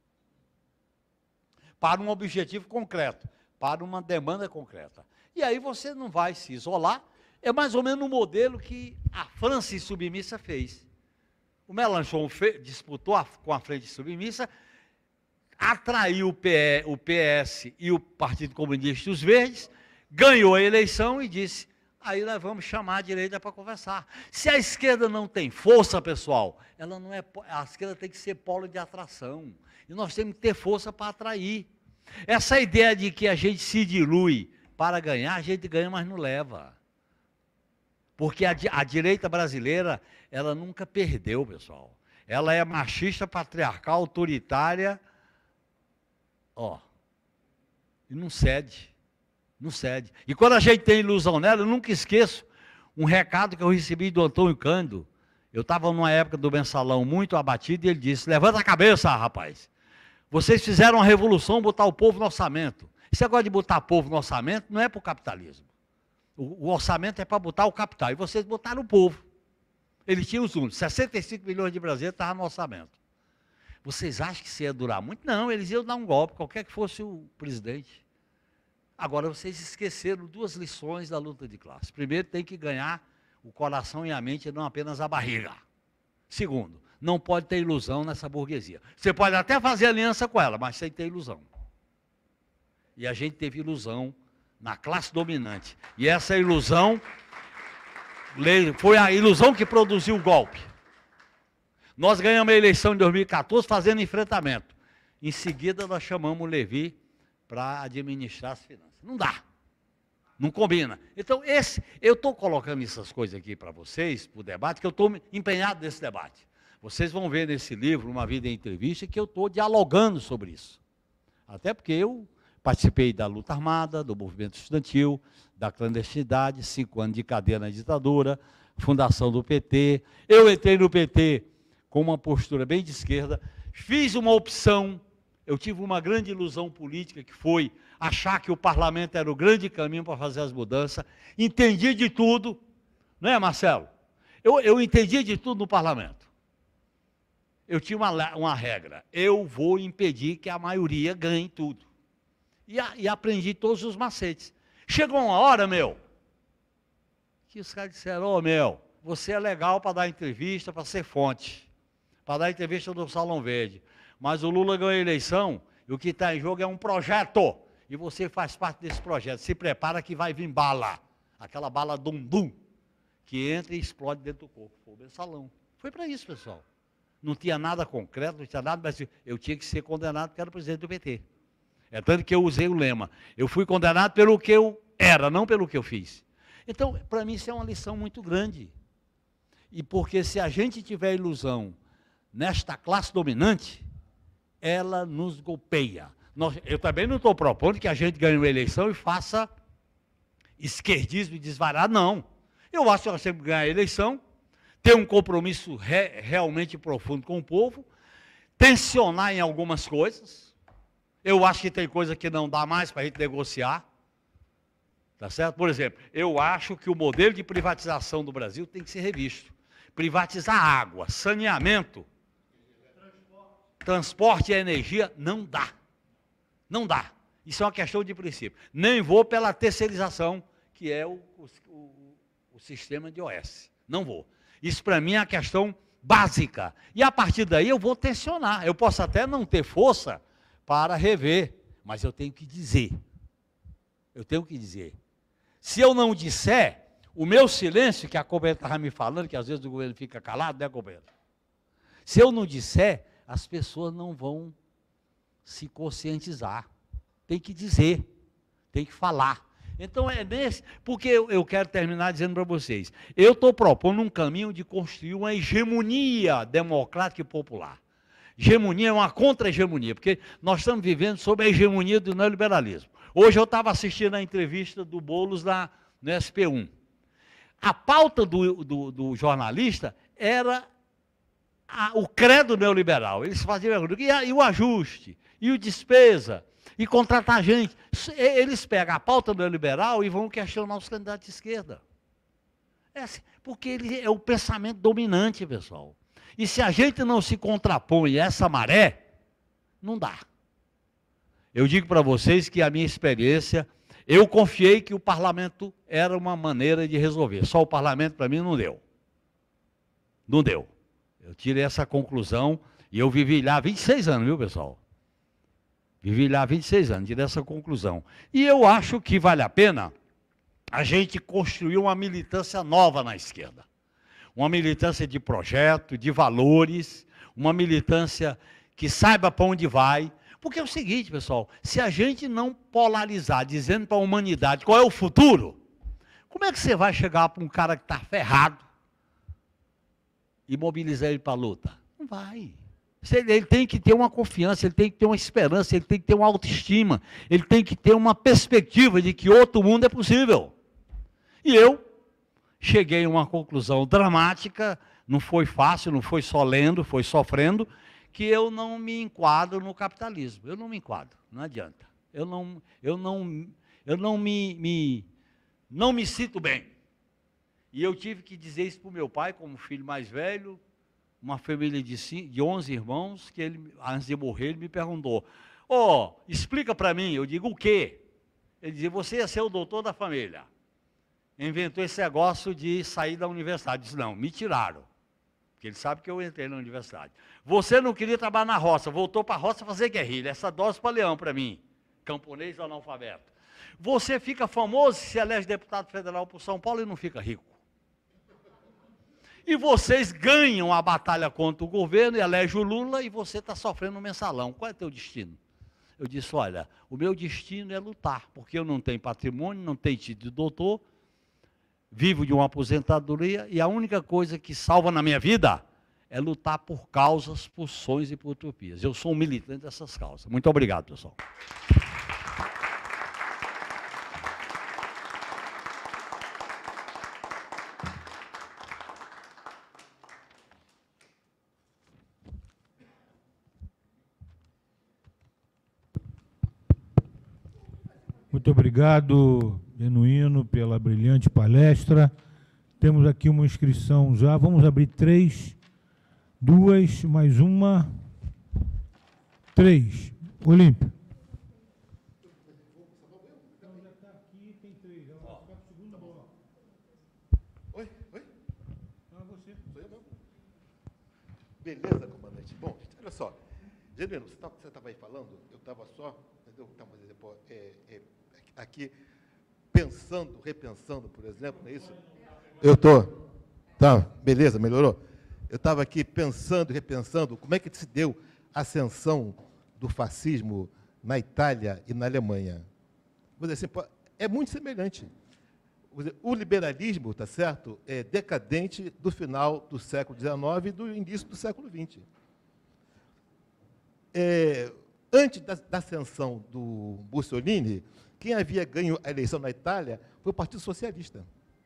S3: para um objetivo concreto, para uma demanda concreta. E aí você não vai se isolar, é mais ou menos o modelo que a França submissa fez. O Mélenchon disputou a, com a frente submissa, atraiu o, P E, o P S e o Partido Comunista e os Verdes, ganhou a eleição e disse: aí nós vamos chamar a direita para conversar. Se a esquerda não tem força, pessoal, ela não é, a esquerda tem que ser polo de atração. E nós temos que ter força para atrair. Essa ideia de que a gente se dilui para ganhar, a gente ganha, mas não leva. Porque a, a direita brasileira, ela nunca perdeu, pessoal. Ela é machista, patriarcal, autoritária, ó, e não cede. Não cede. E quando a gente tem ilusão nela, eu nunca esqueço um recado que eu recebi do Antônio Cândido. Eu estava numa época do mensalão muito abatido e ele disse: levanta a cabeça, rapaz. Vocês fizeram uma revolução, botar o povo no orçamento. Esse negócio de botar o povo no orçamento não é para o capitalismo. O, o orçamento é para botar o capital. E vocês botaram o povo. Ele tinha os números. sessenta e cinco milhões de brasileiros estavam no orçamento. Vocês acham que isso ia durar muito? Não, eles iam dar um golpe, qualquer que fosse o presidente. Agora, vocês esqueceram duas lições da luta de classe. Primeiro, tem que ganhar o coração e a mente, não apenas a barriga. Segundo, não pode ter ilusão nessa burguesia. Você pode até fazer aliança com ela, mas sem ter ilusão. E a gente teve ilusão na classe dominante. E essa ilusão foi a ilusão que produziu o golpe. Nós ganhamos a eleição em dois mil e quatorze fazendo enfrentamento. Em seguida, nós chamamos o Levi para administrar as finanças. Não dá. Não combina. Então, esse, eu estou colocando essas coisas aqui para vocês, para o debate, que eu estou empenhado nesse debate. Vocês vão ver nesse livro, Uma Vida em Entrevista, que eu estou dialogando sobre isso. Até porque eu participei da luta armada, do movimento estudantil, da clandestinidade, cinco anos de cadeia na ditadura, fundação do P T. Eu entrei no P T com uma postura bem de esquerda, fiz uma opção. Eu tive uma grande ilusão política, que foi achar que o parlamento era o grande caminho para fazer as mudanças. Entendi de tudo, não é, Marcelo? Eu, eu entendi de tudo no parlamento. Eu tinha uma, uma regra: eu vou impedir que a maioria ganhe tudo. E, a, e aprendi todos os macetes. Chegou uma hora, meu, que os caras disseram: ô, meu, você é legal para dar entrevista, para ser fonte, para dar entrevista no Salão Verde. Mas o Lula ganhou a eleição e o que está em jogo é um projeto. E você faz parte desse projeto. Se prepara que vai vir bala. Aquela bala dum-dum, que entra e explode dentro do corpo. Foi o mensalão. Foi para isso, pessoal. Não tinha nada concreto, não tinha nada, mas eu tinha que ser condenado porque era presidente do P T. É tanto que eu usei o lema. Eu fui condenado pelo que eu era, não pelo que eu fiz. Então, para mim, isso é uma lição muito grande. E porque se a gente tiver ilusão nesta classe dominante, ela nos golpeia. Nós, eu também não estou propondo que a gente ganhe uma eleição e faça esquerdismo e desvarado, não. Eu acho que nós temos que ganhar a eleição, ter um compromisso re, realmente profundo com o povo, tensionar em algumas coisas. Eu acho que tem coisa que não dá mais para a gente negociar. Tá certo? Por exemplo, eu acho que o modelo de privatização do Brasil tem que ser revisto. Privatizar água, saneamento, transporte e energia, não dá. Não dá. Isso é uma questão de princípio. Nem vou pela terceirização, que é o, o, o sistema de O S. Não vou. Isso, para mim, é a questão básica. E, a partir daí, eu vou tensionar. Eu posso até não ter força para rever, mas eu tenho que dizer. Eu tenho que dizer. Se eu não disser, o meu silêncio, que a companheira estava me falando, que às vezes o governo fica calado, né, companheira? Se eu não disser, as pessoas não vão se conscientizar. Tem que dizer, tem que falar. Então é nesse, porque eu, eu quero terminar dizendo para vocês, eu estou propondo um caminho de construir uma hegemonia democrática e popular. Hegemonia é uma contra-hegemonia, porque nós estamos vivendo sob a hegemonia do neoliberalismo. Hoje eu estava assistindo a entrevista do Boulos na, no S P um. A pauta do, do, do jornalista era a, o credo neoliberal. Eles faziam e, a, e o ajuste, e o despesa, e contratar gente. Eles pegam a pauta neoliberal e vão questionar os candidatos de esquerda. É assim, porque ele é o pensamento dominante, pessoal. E se a gente não se contrapõe a essa maré, não dá. Eu digo para vocês que a minha experiência, eu confiei que o parlamento era uma maneira de resolver. Só o parlamento, para mim, não deu. Não deu. Eu tirei essa conclusão e eu vivi lá vinte e seis anos, viu, pessoal? Vivi lá vinte e seis anos, tirei essa conclusão. E eu acho que vale a pena a gente construir uma militância nova na esquerda. Uma militância de projeto, de valores, uma militância que saiba para onde vai. Porque é o seguinte, pessoal, se a gente não polarizar, dizendo para a humanidade qual é o futuro, como é que você vai chegar para um cara que está ferrado e mobilizar ele para a luta? Não vai. Ele tem que ter uma confiança, ele tem que ter uma esperança, ele tem que ter uma autoestima, ele tem que ter uma perspectiva de que outro mundo é possível. E eu cheguei a uma conclusão dramática, não foi fácil, não foi só lendo, foi sofrendo, que eu não me enquadro no capitalismo. Eu não me enquadro, não adianta. Eu não, eu não, eu não me, me, não me sinto bem. E eu tive que dizer isso para o meu pai, como filho mais velho, uma família de, cinco, de onze irmãos, que ele, antes de morrer, ele me perguntou, ó, oh, explica para mim. Eu digo, o quê? Ele dizia, você ia ser o doutor da família. Inventou esse negócio de sair da universidade. Eu disse, não, me tiraram. Porque ele sabe que eu entrei na universidade. Você não queria trabalhar na roça, voltou para a roça fazer guerrilha. Essa dose para leão para mim, camponês analfabeto. Você fica famoso se elege deputado federal por São Paulo e não fica rico. E vocês ganham a batalha contra o governo e elege o Lula e você está sofrendo um mensalão. Qual é o teu destino? Eu disse, olha, o meu destino é lutar, porque eu não tenho patrimônio, não tenho título de doutor, vivo de uma aposentadoria e a única coisa que salva na minha vida é lutar por causas, por sonhos e por utopias. Eu sou um militante dessas causas. Muito obrigado, pessoal.
S2: Muito obrigado, Genuíno, pela brilhante palestra. Temos aqui uma inscrição já. Vamos abrir três, duas, mais uma, três. Olímpio.
S1: Oi? Oi?
S2: Ah, você.
S1: Sou eu mesmo. Beleza, comandante. Bom, olha só. Genuíno, você estava aí falando, eu estava só, entendeu? É, é, aqui, pensando, repensando, por exemplo, não é isso? Eu estou. Tá, beleza, melhorou? Eu estava aqui pensando, repensando, como é que se deu a ascensão do fascismo na Itália e na Alemanha. Vou dizer assim, é muito semelhante. O liberalismo, tá certo, é decadente do final do século dezenove e do início do século vinte. É, antes da, da ascensão do Mussolini, quem havia ganho a eleição na Itália foi o Partido Socialista.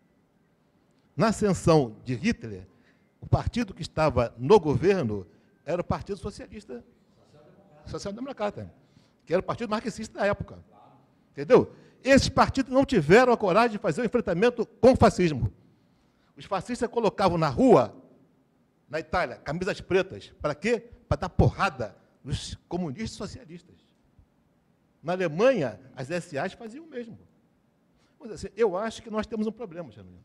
S1: Na ascensão de Hitler, o partido que estava no governo era o Partido Socialista Social-Democrata, que era o partido marxista da época. Entendeu? Esses partidos não tiveram a coragem de fazer o enfrentamento com o fascismo. Os fascistas colocavam na rua, na Itália, camisas pretas. Para quê? Para dar porrada nos comunistas socialistas. Na Alemanha, as S As faziam o mesmo. Mas, assim, eu acho que nós temos um problema, Genuíno,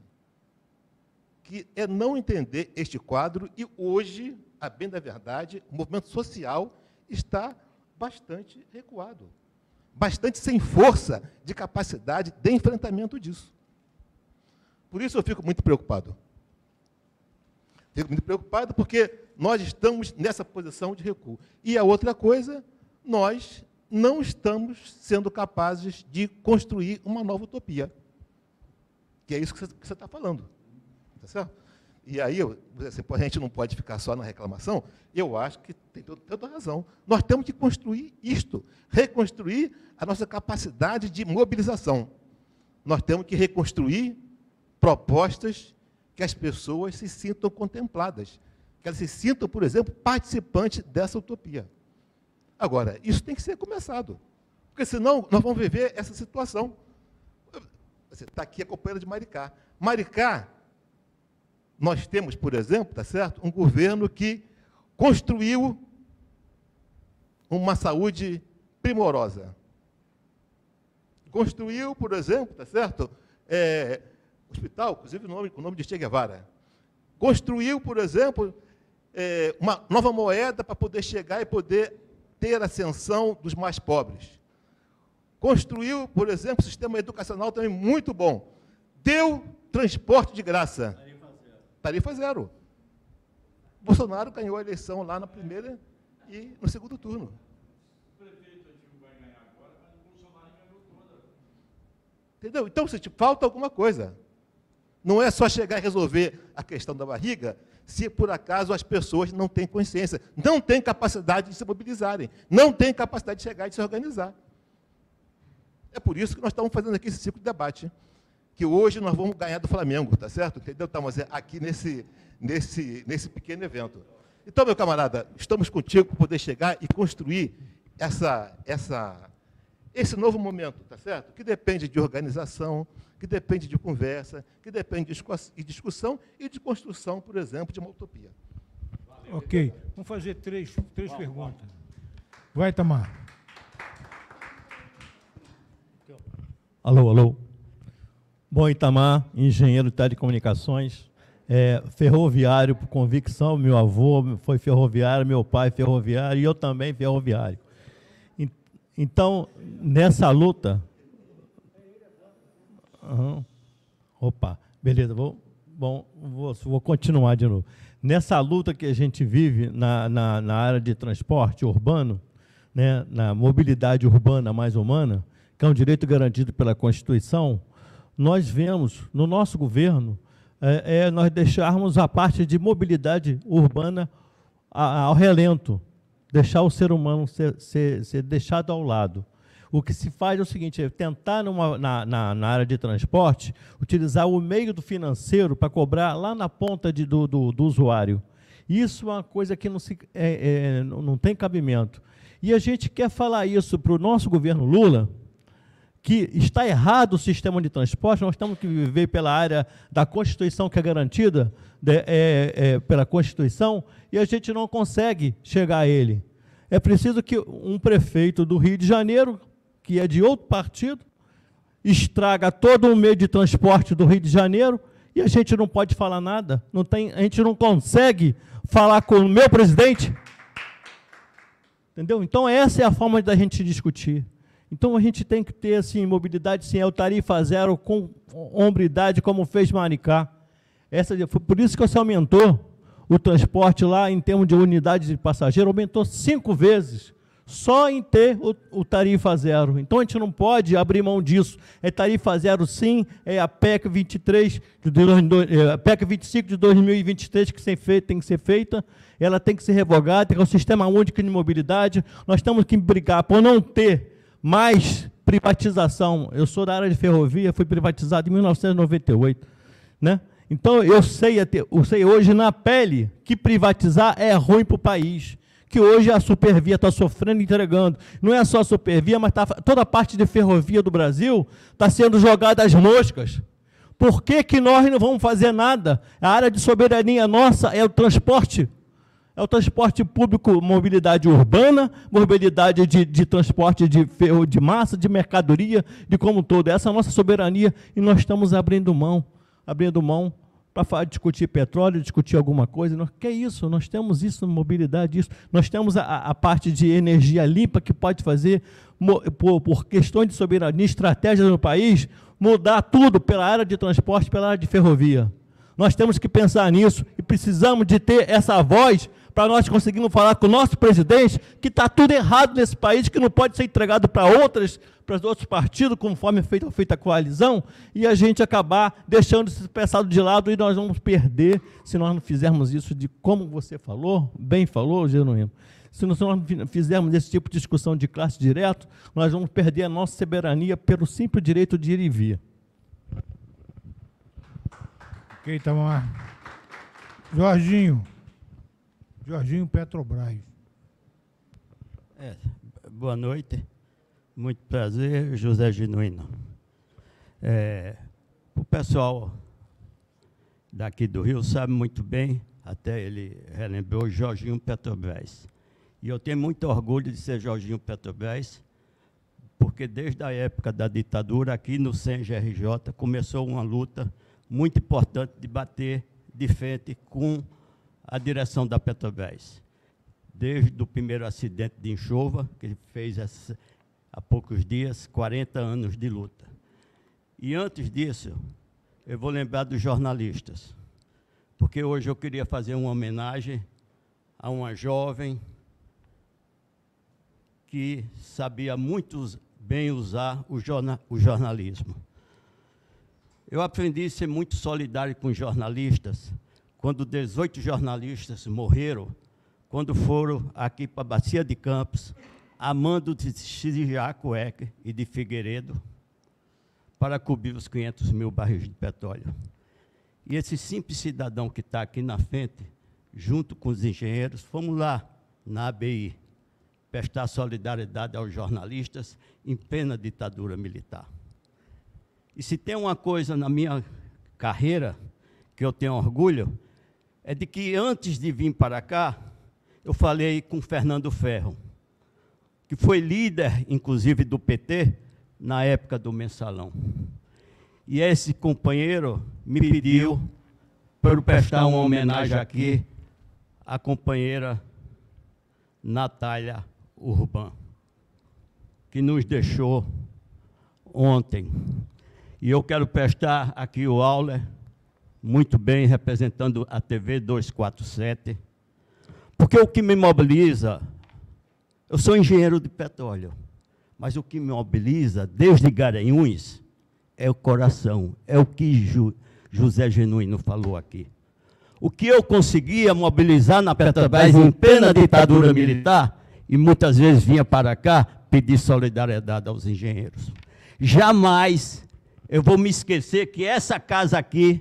S1: que é não entender este quadro, e hoje, a bem da verdade, o movimento social está bastante recuado, bastante sem força de capacidade de enfrentamento disso. Por isso eu fico muito preocupado. Fico muito preocupado porque nós estamos nessa posição de recuo. E a outra coisa, nós não estamos sendo capazes de construir uma nova utopia, que é isso que você está falando. Tá certo? E aí, eu, assim, a gente não pode ficar só na reclamação, eu acho que tem toda razão. Nós temos que construir isto, reconstruir a nossa capacidade de mobilização. Nós temos que reconstruir propostas que as pessoas se sintam contempladas, que elas se sintam, por exemplo, participantes dessa utopia. Agora, isso tem que ser começado, porque senão nós vamos viver essa situação. Você está aqui a companheira de Maricá. Maricá, nós temos, por exemplo, tá certo, um governo que construiu uma saúde primorosa. Construiu, por exemplo, tá certo, é, hospital, inclusive o nome, o nome de Che Guevara. Construiu, por exemplo, é, uma nova moeda para poder chegar e poder ter a ascensão dos mais pobres. Construiu, por exemplo, um sistema educacional também muito bom. Deu transporte de graça. Tarifa zero. Bolsonaro ganhou a eleição lá na primeira e no segundo turno. O prefeito antigo vai ganhar agora, mas o Bolsonaro ganhou toda. Entendeu? Então, se falta alguma coisa. Não é só chegar e resolver a questão da barriga, se por acaso as pessoas não têm consciência, não têm capacidade de se mobilizarem, não têm capacidade de chegar e de se organizar. É por isso que nós estamos fazendo aqui esse ciclo de debate, que hoje nós vamos ganhar do Flamengo, tá certo? Entendeu? Estamos aqui nesse, nesse, nesse pequeno evento. Então, meu camarada, estamos contigo para poder chegar e construir essa, essa, esse novo momento, tá certo? Que depende de organização, que depende de conversa, que depende de discussão e de construção, por exemplo, de uma utopia.
S2: Ok. Vamos fazer três, três vamos, perguntas. Vamos. Vai, Tamar.
S4: Alô, alô. Bom, Itamar, engenheiro de telecomunicações, é, ferroviário por convicção, meu avô foi ferroviário, meu pai ferroviário e eu também ferroviário. Então, nessa luta... Uhum, opa, beleza, vou, bom, vou, vou continuar de novo. Nessa luta que a gente vive na, na, na área de transporte urbano, né, na mobilidade urbana mais humana, que é um direito garantido pela Constituição, nós vemos, no nosso governo, é, é, nós deixarmos a parte de mobilidade urbana a, ao relento, deixar o ser humano ser, ser, ser deixado ao lado. O que se faz é o seguinte, é tentar, numa, na, na, na área de transporte, utilizar o meio do financeiro para cobrar lá na ponta de, do, do, do usuário. Isso é uma coisa que não, se, é, é, não tem cabimento. E a gente quer falar isso para o nosso governo Lula, que está errado o sistema de transporte, nós temos que viver pela área da Constituição, que é garantida de, é, é, pela Constituição, e a gente não consegue chegar a ele. É preciso que um prefeito do Rio de Janeiro, que é de outro partido, estraga todo o meio de transporte do Rio de Janeiro E a gente não pode falar nada, não tem, a gente não consegue falar com o meu presidente. Entendeu? Então, essa é a forma da gente discutir. Então, a gente tem que ter, assim, mobilidade, sim, é o tarifa zero com hombridade, como fez Maricá. Essa, foi por isso que você aumentou o transporte lá, em termos de unidade de passageiro, aumentou cinco vezes, só em ter o, o tarifa zero. Então, a gente não pode abrir mão disso. É tarifa zero, sim, é a P E C vinte e três, a P E C vinte e cinco de dois mil e vinte e três que tem que ser feita, ela tem que ser revogada, é o Sistema Único de Mobilidade. Nós temos que brigar por não ter mais privatização. Eu sou da área de ferrovia, fui privatizado em mil novecentos e noventa e oito, né? Então, eu sei, eu sei hoje na pele que privatizar é ruim para o país, que hoje a Supervia está sofrendo e entregando. Não é só a Supervia, mas tá, toda a parte de ferrovia do Brasil está sendo jogada às moscas. Por que que nós não vamos fazer nada? A área de soberania nossa é o transporte. É o transporte público, mobilidade urbana, mobilidade de, de transporte de, ferro, de massa, de mercadoria, de como um todo. Essa é a nossa soberania e nós estamos abrindo mão, abrindo mão para discutir petróleo, discutir alguma coisa. Nós, que é isso? Nós temos isso, mobilidade, isso. Nós temos a, a parte de energia limpa que pode fazer, por, por questões de soberania, estratégia no país, mudar tudo pela área de transporte, pela área de ferrovia. Nós temos que pensar nisso e precisamos de ter essa voz para nós conseguirmos falar com o nosso presidente que está tudo errado nesse país, que não pode ser entregado para outras, para os outros partidos, conforme feita, feita a coalizão, e a gente acabar deixando esse pesado de lado e nós vamos perder, se nós não fizermos isso de como você falou, bem falou, Genuíno, se nós não fizermos esse tipo de discussão de classe direto, nós vamos perder a nossa soberania pelo simples direito de ir e vir.
S2: Ok, Itamar. Jorginho. Jorginho Petrobras.
S5: É, boa noite. Muito prazer, José Genuíno. É, o pessoal daqui do Rio sabe muito bem, até ele relembrou, Jorginho Petrobras. E eu tenho muito orgulho de ser Jorginho Petrobras, porque desde a época da ditadura, aqui no C E N G R J, começou uma luta muito importante de bater de frente com a direção da Petrobras. Desde o primeiro acidente de enxova, que ele fez essa, há poucos dias, quarenta anos de luta. E antes disso, eu vou lembrar dos jornalistas, porque hoje eu queria fazer uma homenagem a uma jovem que sabia muito bem usar o, jorna, o jornalismo. Eu aprendi a ser muito solidário com os jornalistas, quando dezoito jornalistas morreram, quando foram aqui para a Bacia de Campos, a mando de Chiriacueca e de Figueiredo, para cobrir os quinhentos mil barris de petróleo. E esse simples cidadão que está aqui na frente, junto com os engenheiros, fomos lá, na A B I, prestar solidariedade aos jornalistas em plena ditadura militar. E se tem uma coisa na minha carreira que eu tenho orgulho, é de que antes de vir para cá, eu falei com Fernando Ferro, que foi líder, inclusive, do P T, na época do Mensalão. E esse companheiro me pediu para eu prestar uma homenagem aqui à companheira Natália Urbán, que nos deixou ontem. E eu quero prestar aqui o Auler, muito bem, representando a T V duzentos e quarenta e sete, porque o que me mobiliza, eu sou engenheiro de petróleo, mas o que me mobiliza, desde Garanhuns, é o coração, é o que Ju, José Genuíno falou aqui. O que eu conseguia mobilizar na Petrobras em plena ditadura militar, e muitas vezes vinha para cá pedir solidariedade aos engenheiros. Jamais eu vou me esquecer que essa casa aqui,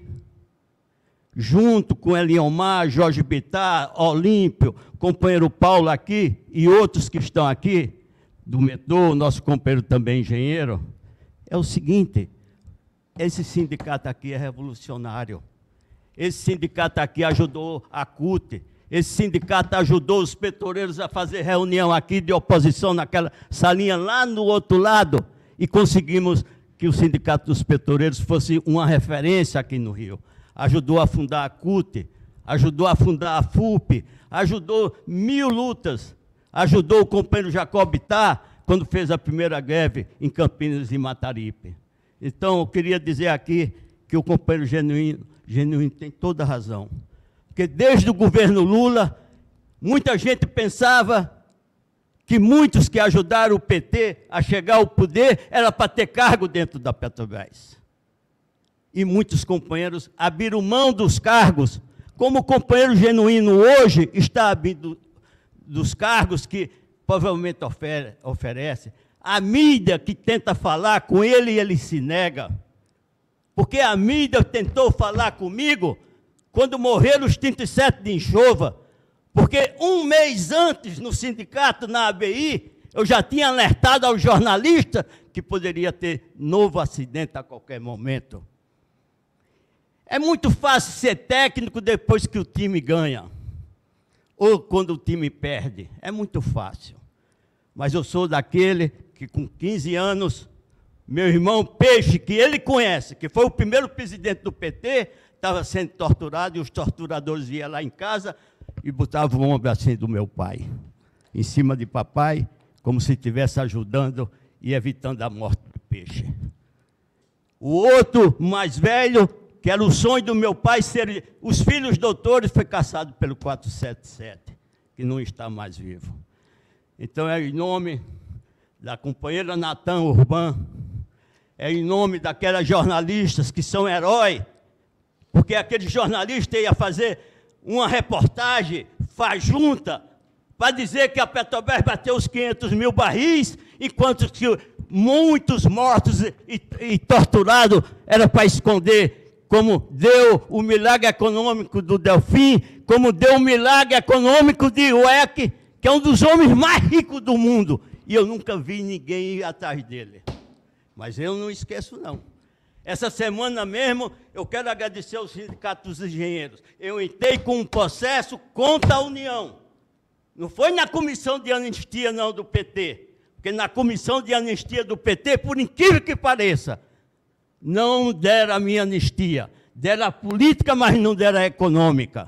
S5: junto com Eliomar, Jorge Bittar, Olímpio, companheiro Paulo aqui e outros que estão aqui, do metrô, nosso companheiro também engenheiro, é o seguinte, esse sindicato aqui é revolucionário. Esse sindicato aqui ajudou a C U T, esse sindicato ajudou os petroleiros a fazer reunião aqui de oposição naquela salinha lá no outro lado e conseguimos que o sindicato dos petroleiros fosse uma referência aqui no Rio. ajudou a fundar a C U T, ajudou a fundar a F U P, ajudou mil lutas, ajudou o companheiro Jacob Bittar, quando fez a primeira greve em Campinas e Mataripe. Então, eu queria dizer aqui que o companheiro Genuíno, Genuíno tem toda a razão. Porque desde o governo Lula, muita gente pensava que muitos que ajudaram o P T a chegar ao poder era para ter cargo dentro da Petrobras. E muitos companheiros abriram mão dos cargos, como o companheiro Genuíno hoje está abrindo dos cargos que provavelmente ofere, oferece. A mídia que tenta falar com ele, ele se nega. Porque a mídia tentou falar comigo quando morreram os trinta e sete de Enxova, porque um mês antes, no sindicato, na A B I, eu já tinha alertado ao jornalista que poderia ter novo acidente a qualquer momento. É muito fácil ser técnico depois que o time ganha, ou quando o time perde. É muito fácil. Mas eu sou daquele que, com quinze anos, meu irmão Peixe, que ele conhece, que foi o primeiro presidente do P T, estava sendo torturado, e os torturadores iam lá em casa e botavam o ombro assim do meu pai, em cima de papai, como se estivesse ajudando e evitando a morte do Peixe. O outro, mais velho, que era o sonho do meu pai ser os filhos doutores, foi caçado pelo quatrocentos e setenta e sete, que não está mais vivo. Então, é em nome da companheira Natan Urban, é em nome daquelas jornalistas que são heróis, porque aquele jornalista ia fazer uma reportagem fajunta para dizer que a Petrobras bateu os quinhentos mil barris, enquanto que muitos mortos e, e torturados era para esconder, como deu o milagre econômico do Delfim, como deu o milagre econômico de U E C, que é um dos homens mais ricos do mundo, e eu nunca vi ninguém ir atrás dele. Mas eu não esqueço, não. Essa semana mesmo, eu quero agradecer ao Sindicato dos Engenheiros. Eu entrei com um processo contra a União. Não foi na comissão de anistia, não, do P T. Porque na comissão de anistia do P T, por incrível que pareça, não deram a minha anistia. Deram a política, mas não deram a econômica.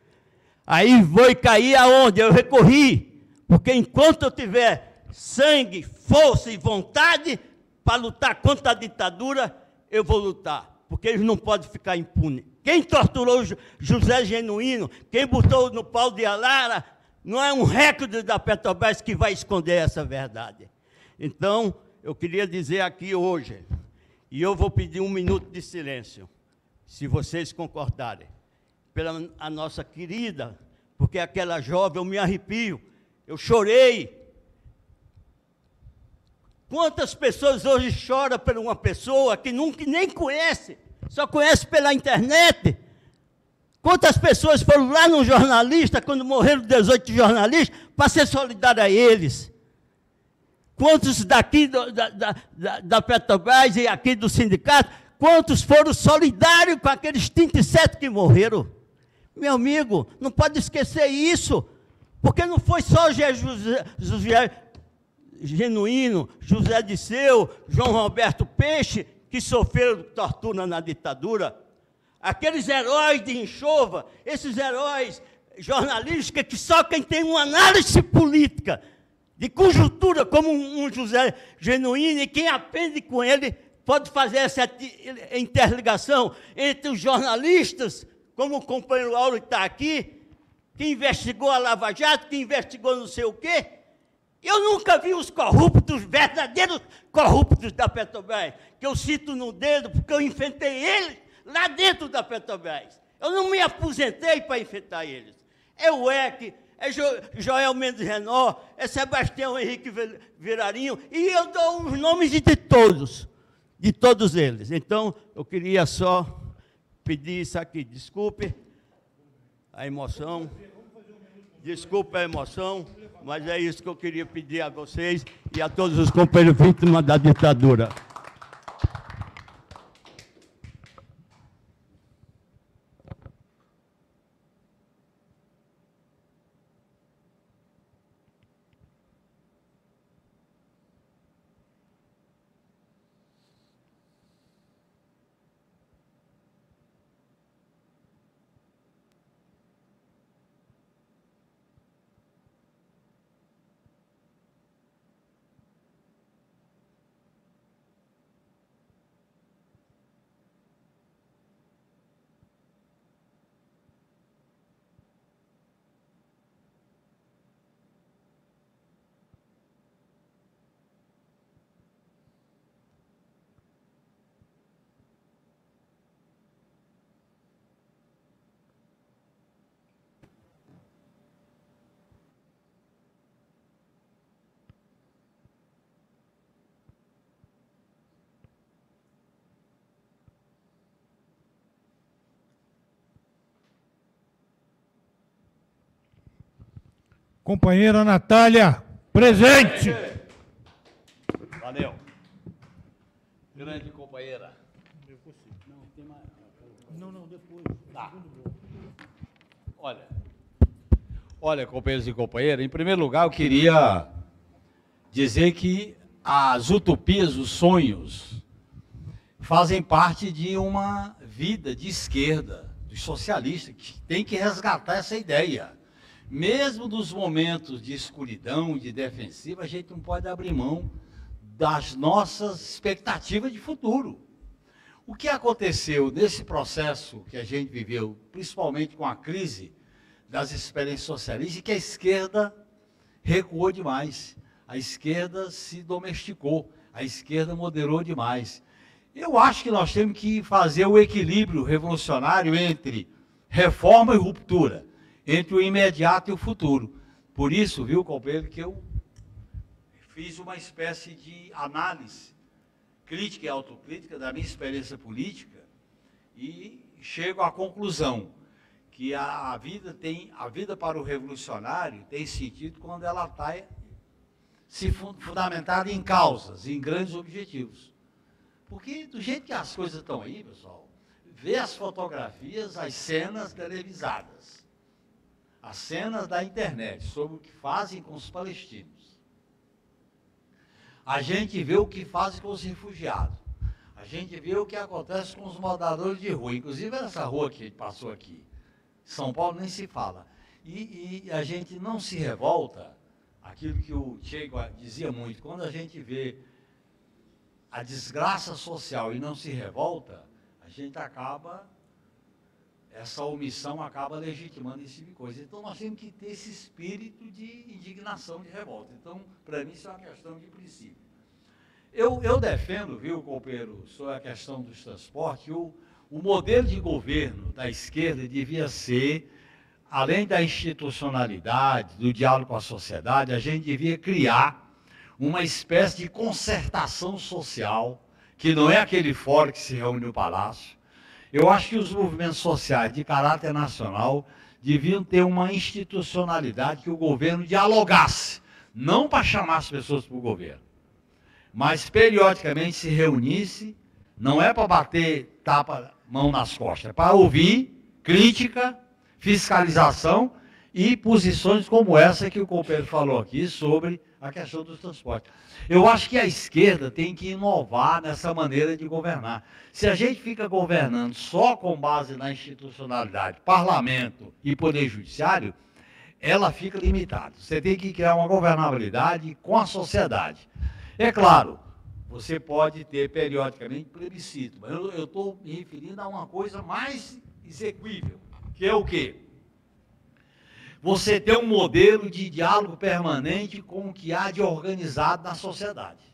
S5: Aí foi cair aonde? Eu recorri. Porque enquanto eu tiver sangue, força e vontade para lutar contra a ditadura, eu vou lutar, porque eles não podem ficar impunes. Quem torturou José Genuíno, quem botou no pau de Alara, não é um recorde da Petrobras que vai esconder essa verdade. Então, eu queria dizer aqui hoje, e eu vou pedir um minuto de silêncio, se vocês concordarem, pela a nossa querida, porque aquela jovem, eu me arrepio, eu chorei. Quantas pessoas hoje choram por uma pessoa que nunca nem conhece, só conhece pela internet? Quantas pessoas foram lá no jornalista, quando morreram dezoito jornalistas, para ser solidário a eles? Quantos daqui do, da, da, da Petrobras e aqui do sindicato, quantos foram solidários com aqueles trinta e sete que morreram? Meu amigo, não pode esquecer isso, porque não foi só José, José Genuíno, José Disseu, João Roberto Peixe, que sofreram tortura na ditadura. Aqueles heróis de Enxova, esses heróis jornalísticos que só quem tem uma análise política, de conjuntura, como um José Genuíno, e quem aprende com ele pode fazer essa interligação entre os jornalistas, como o companheiro Auro está aqui, que investigou a Lava Jato, que investigou não sei o quê. Eu nunca vi os corruptos, verdadeiros corruptos da Petrobras, que eu cito no dedo, porque eu enfrentei eles lá dentro da Petrobras. Eu não me aposentei para enfrentar eles. É o E C, é jo Joel Mendes Renó, é Sebastião Henrique Virarinho, e eu dou os nomes de todos, de todos eles. Então, eu queria só pedir isso aqui, desculpe a emoção, desculpe a emoção, mas é isso que eu queria pedir a vocês e a todos os companheiros vítimas da ditadura.
S2: Companheira Natália, presente.
S3: Valeu. Grande companheira.
S2: Não, não, depois.
S3: Tá. Olha, olha, companheiros e companheiras, em primeiro lugar eu queria dizer que as utopias, os sonhos, fazem parte de uma vida de esquerda, dos socialistas, que tem que resgatar essa ideia. Mesmo nos momentos de escuridão, de defensiva, a gente não pode abrir mão das nossas expectativas de futuro. O que aconteceu nesse processo que a gente viveu, principalmente com a crise das experiências socialistas, é que a esquerda recuou demais, a esquerda se domesticou, a esquerda moderou demais. Eu acho que nós temos que fazer o equilíbrio revolucionário entre reforma e ruptura, entre o imediato e o futuro. Por isso, viu, companheiro, que eu fiz uma espécie de análise crítica e autocrítica da minha experiência política e chego à conclusão que a, a vida tem, a vida para o revolucionário tem sentido quando ela está se fundamentada em causas, em grandes objetivos. Porque do jeito que as coisas estão aí, pessoal, vê as fotografias, as cenas televisadas, as cenas da internet sobre o que fazem com os palestinos. A gente vê o que fazem com os refugiados. A gente vê o que acontece com os moradores de rua. Inclusive essa rua que passou aqui. São Paulo nem se fala. E, e a gente não se revolta, aquilo que o Che dizia muito, quando a gente vê a desgraça social e não se revolta, a gente acaba, essa omissão acaba legitimando esse tipo de coisa. Então nós temos que ter esse espírito de indignação, de revolta. Então, para mim, isso é uma questão de princípio. Eu, eu defendo, viu, companheiro, sobre a questão dos transportes, o, o modelo de governo da esquerda devia ser, além da institucionalidade, do diálogo com a sociedade, a gente devia criar uma espécie de concertação social, que não é aquele fórum que se reúne no Palácio. Eu acho que os movimentos sociais de caráter nacional deviam ter uma institucionalidade que o governo dialogasse, não para chamar as pessoas para o governo, mas periodicamente se reunisse, não é para bater tapa, mão nas costas, é para ouvir crítica, fiscalização e posições como essa que o companheiro falou aqui sobre a questão dos transportes. Eu acho que a esquerda tem que inovar nessa maneira de governar. Se a gente fica governando só com base na institucionalidade, parlamento e poder judiciário, ela fica limitada. Você tem que criar uma governabilidade com a sociedade. É claro, você pode ter periodicamente plebiscito, mas eu estou me referindo a uma coisa mais execuível, que é o quê? Você ter um modelo de diálogo permanente com o que há de organizado na sociedade,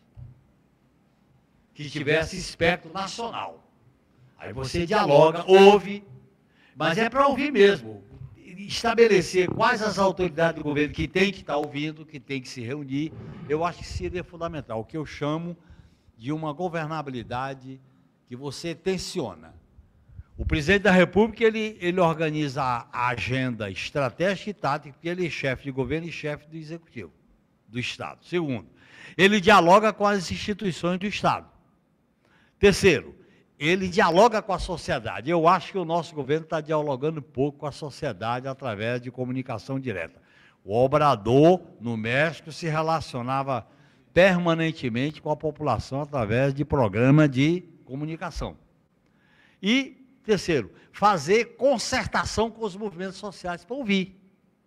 S3: que tivesse espectro nacional. Aí você dialoga, ouve, mas é para ouvir mesmo, estabelecer quais as autoridades do governo que tem que estar ouvindo, que tem que se reunir. Eu acho que seria fundamental, o que eu chamo de uma governabilidade que você tensiona. O presidente da República, ele, ele organiza a, a agenda estratégica e tática, porque ele é chefe de governo e chefe do executivo, do Estado. Segundo, ele dialoga com as instituições do Estado. Terceiro, ele dialoga com a sociedade. Eu acho que o nosso governo está dialogando pouco com a sociedade através de comunicação direta. O Obrador, no México, se relacionava permanentemente com a população através de programa de comunicação. E terceiro, fazer concertação com os movimentos sociais para ouvir.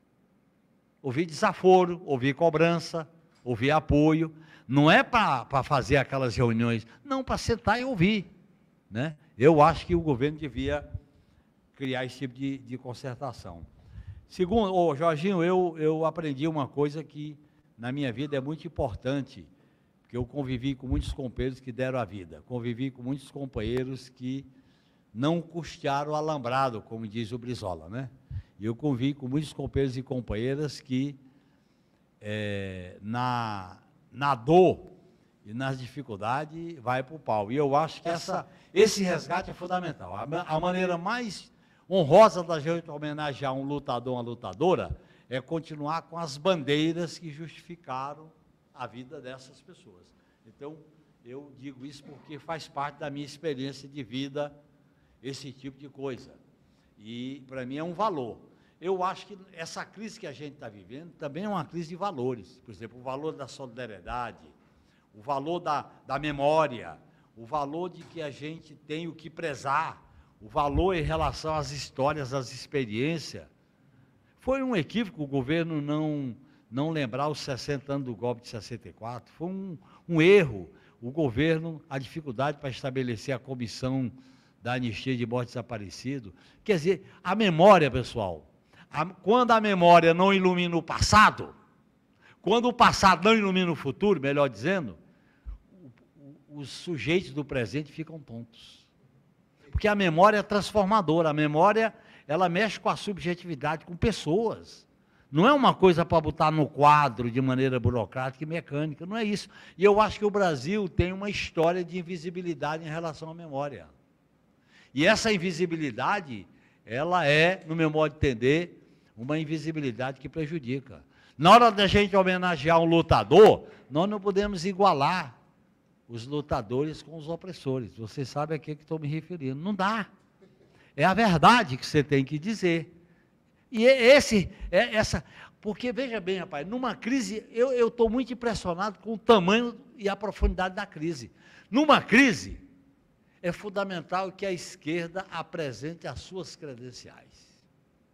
S3: Ouvir desaforo, ouvir cobrança, ouvir apoio. Não é para fazer aquelas reuniões, não, para sentar e ouvir. Né? Eu acho que o governo devia criar esse tipo de, de concertação. Segundo, oh, Jorginho, eu, eu aprendi uma coisa que na minha vida é muito importante, porque eu convivi com muitos companheiros que deram a vida, convivi com muitos companheiros que não custearam o alambrado, como diz o Brizola, né? E eu convivi com muitos companheiros e companheiras que, é, na, na dor e nas dificuldades, vai para o pau. E eu acho que essa, esse resgate é fundamental. A, a maneira mais honrosa da gente homenagear um lutador, uma lutadora, é continuar com as bandeiras que justificaram a vida dessas pessoas. Então, eu digo isso porque faz parte da minha experiência de vida, esse tipo de coisa. E, para mim, é um valor. Eu acho que essa crise que a gente está vivendo também é uma crise de valores. Por exemplo, o valor da solidariedade, o valor da, da memória, o valor de que a gente tem o que prezar, o valor em relação às histórias, às experiências. Foi um equívoco o governo não, não lembrar os sessenta anos do golpe de sessenta e quatro. Foi um, um erro. O governo, a dificuldade para estabelecer a comissão da anistia de morte desaparecido. Quer dizer, a memória, pessoal, a, quando a memória não ilumina o passado, quando o passado não ilumina o futuro, melhor dizendo, o, o, os sujeitos do presente ficam tontos. Porque a memória é transformadora, a memória, ela mexe com a subjetividade, com pessoas. Não é uma coisa para botar no quadro de maneira burocrática e mecânica, não é isso. E eu acho que o Brasil tem uma história de invisibilidade em relação à memória. E essa invisibilidade, ela é, no meu modo de entender, uma invisibilidade que prejudica. Na hora da gente homenagear um lutador, nós não podemos igualar os lutadores com os opressores. Vocês sabem a que estou me referindo. Não dá. É a verdade que você tem que dizer. E esse, é essa, porque veja bem, rapaz, numa crise, eu estou muito impressionado com o tamanho e a profundidade da crise. Numa crise, é fundamental que a esquerda apresente as suas credenciais.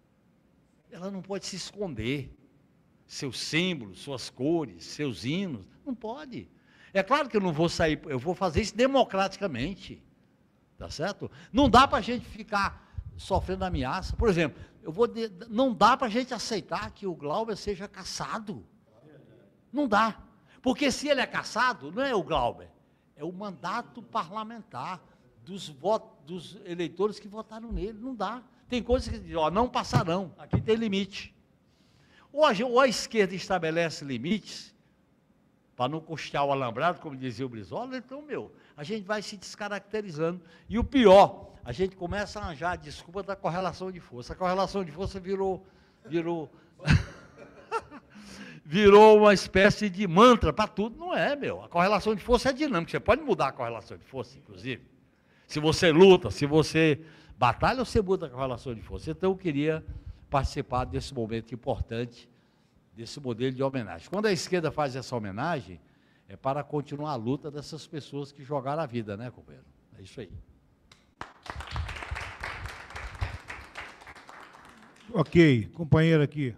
S3: Ela não pode se esconder, seus símbolos, suas cores, seus hinos, não pode. É claro que eu não vou sair, eu vou fazer isso democraticamente, tá certo? Não dá para a gente ficar sofrendo ameaça. Por exemplo, eu vou de, não dá para a gente aceitar que o Glauber seja cassado. Não dá. Porque se ele é cassado, não é o Glauber, é o mandato parlamentar dos, votos, dos eleitores que votaram nele. Não dá. Tem coisas que dizem, ó, não passarão, aqui tem limite. Ou a, ou a esquerda estabelece limites, para não custear o alambrado, como dizia o Brizola, então, meu, a gente vai se descaracterizando. E o pior, a gente começa a arranjar a desculpa da correlação de força. A correlação de força virou, virou, virou uma espécie de mantra para tudo. Não é, meu. A correlação de força é dinâmica. Você pode mudar a correlação de força, inclusive. Se você luta, se você batalha, você muda a correlação de força. Então, eu queria participar desse momento importante, desse modelo de homenagem. Quando a esquerda faz essa homenagem, é para continuar a luta dessas pessoas que jogaram a vida, né, companheiro? É isso aí.
S2: Ok, companheiro aqui.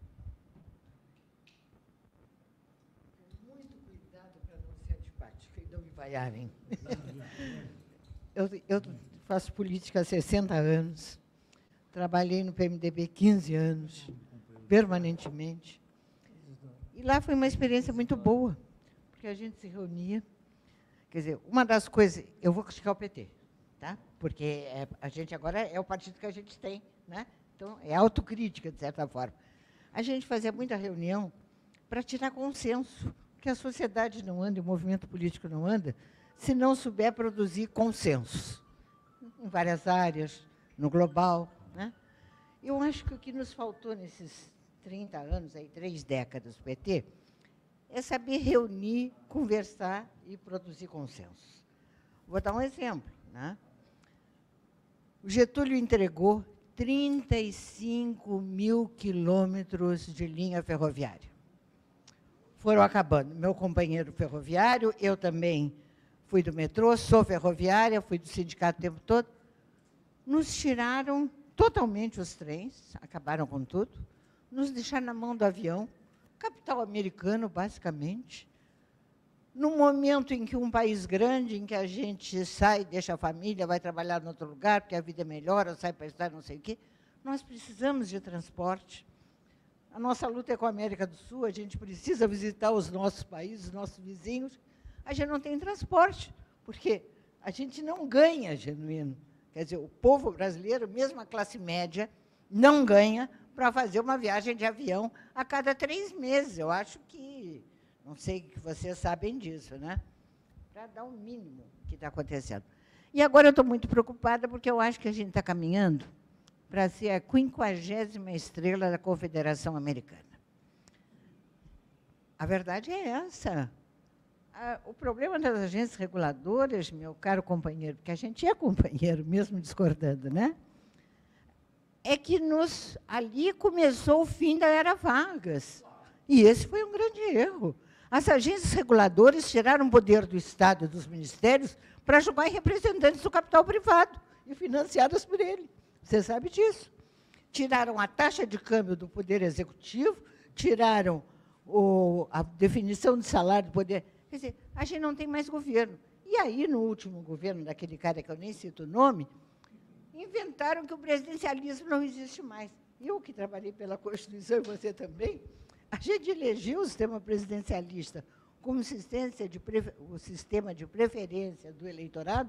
S6: Muito cuidado para não ser antipática e não me vaiarem. eu, eu faço política há sessenta anos, trabalhei no P M D B quinze anos, permanentemente. E lá foi uma experiência muito boa, porque a gente se reunia. Quer dizer, uma das coisas... Eu vou criticar o P T, tá? Porque é, a gente agora é o partido que a gente tem, né? Então, é autocrítica, de certa forma. A gente fazia muita reunião para tirar consenso, porque a sociedade não anda, e o movimento político não anda, se não souber produzir consensos, em várias áreas, no global, né? Eu acho que o que nos faltou nesses trinta anos, aí, três décadas do P T, é saber reunir, conversar e produzir consenso. Vou dar um exemplo, né? O Getúlio entregou trinta e cinco mil quilômetros de linha ferroviária. Foram acabando. Meu companheiro ferroviário, eu também fui do metrô, sou ferroviária, fui do sindicato o tempo todo. Nos tiraram totalmente os trens, acabaram com tudo, nos deixaram na mão do avião, capital americano, basicamente. No momento em que um país grande, em que a gente sai, deixa a família, vai trabalhar em outro lugar, porque a vida é melhor, ou sai para estar não sei o quê, nós precisamos de transporte. A nossa luta é com a América do Sul, a gente precisa visitar os nossos países, os nossos vizinhos. A gente não tem transporte, porque a gente não ganha genuíno. Quer dizer, o povo brasileiro, mesmo a classe média, não ganha para fazer uma viagem de avião a cada três meses. Eu acho que... Não sei que vocês sabem disso, né? Para dar o mínimo que está acontecendo. E agora eu estou muito preocupada, porque eu acho que a gente está caminhando para ser a quinquagésima estrela da Confederação Americana. A verdade é essa. Ah, o problema das agências reguladoras, meu caro companheiro, porque a gente é companheiro, mesmo discordando, né? É que nos, ali começou o fim da era Vargas. E esse foi um grande erro. As agências reguladoras tiraram o poder do Estado e dos ministérios para jogar em representantes do capital privado e financiadas por ele. Você sabe disso. Tiraram a taxa de câmbio do Poder Executivo, tiraram o, a definição de salário do Poder... Quer dizer, a gente não tem mais governo. E aí, no último governo daquele cara que eu nem cito o nome, inventaram que o presidencialismo não existe mais. Eu, que trabalhei pela Constituição, e você também, a gente elegeu o sistema presidencialista como sistema de, o sistema de preferência do eleitorado,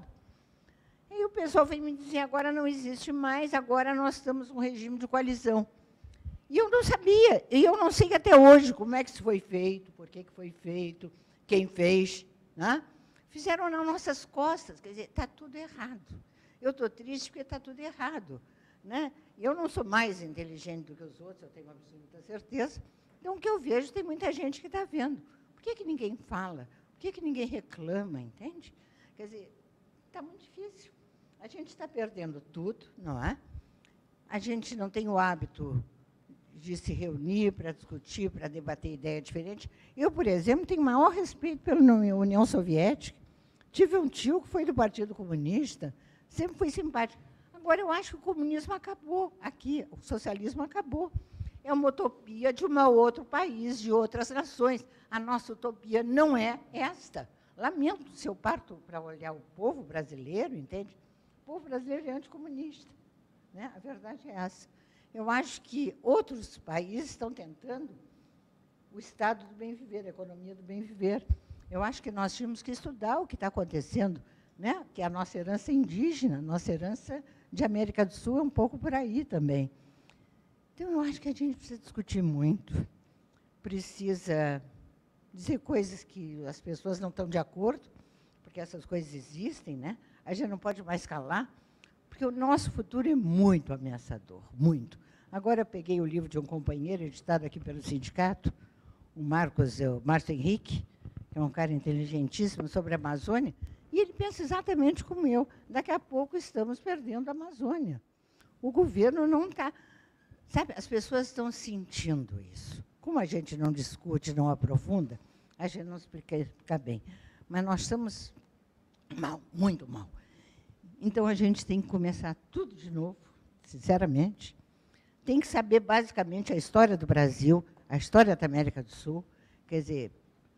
S6: e o pessoal vem me dizer, agora não existe mais, agora nós estamos num regime de coalizão. E eu não sabia, e eu não sei até hoje como é que isso foi feito, por que que foi feito, quem fez. Né? Fizeram nas nossas costas, quer dizer, está tudo errado. Eu estou triste porque está tudo errado. Né? Eu não sou mais inteligente do que os outros, eu tenho absoluta certeza. Então, o que eu vejo, tem muita gente que está vendo. Por que que ninguém fala? Por que que ninguém reclama, entende? Quer dizer, está muito difícil. A gente está perdendo tudo, não é? A gente não tem o hábito de se reunir para discutir, para debater ideia diferente. Eu, por exemplo, tenho o maior respeito pela União Soviética. Tive um tio que foi do Partido Comunista, sempre fui simpático. Agora, eu acho que o comunismo acabou aqui, o socialismo acabou. É uma utopia de um outro país, de outras nações. A nossa utopia não é esta. Lamento se eu parto para olhar o povo brasileiro, entende? O povo brasileiro é anticomunista. Né? A verdade é essa. Eu acho que outros países estão tentando o estado do bem-viver, a economia do bem-viver. Eu acho que nós tínhamos que estudar o que está acontecendo, né? Que a nossa herança indígena, a nossa herança de América do Sul é um pouco por aí também. Então, eu acho que a gente precisa discutir muito, precisa dizer coisas que as pessoas não estão de acordo, porque essas coisas existem, né? A gente não pode mais calar, porque o nosso futuro é muito ameaçador, muito. Agora, eu peguei o livro de um companheiro, editado aqui pelo sindicato, o Marcos, o Márcio Henrique, que é um cara inteligentíssimo, sobre a Amazônia, e ele pensa exatamente como eu. Daqui a pouco estamos perdendo a Amazônia. O governo não está... Sabe, as pessoas estão sentindo isso. Como a gente não discute, não aprofunda, a gente não explica, explica bem. Mas nós estamos mal, muito mal. Então, a gente tem que começar tudo de novo, sinceramente. Tem que saber, basicamente, a história do Brasil, a história da América do Sul. Quer dizer,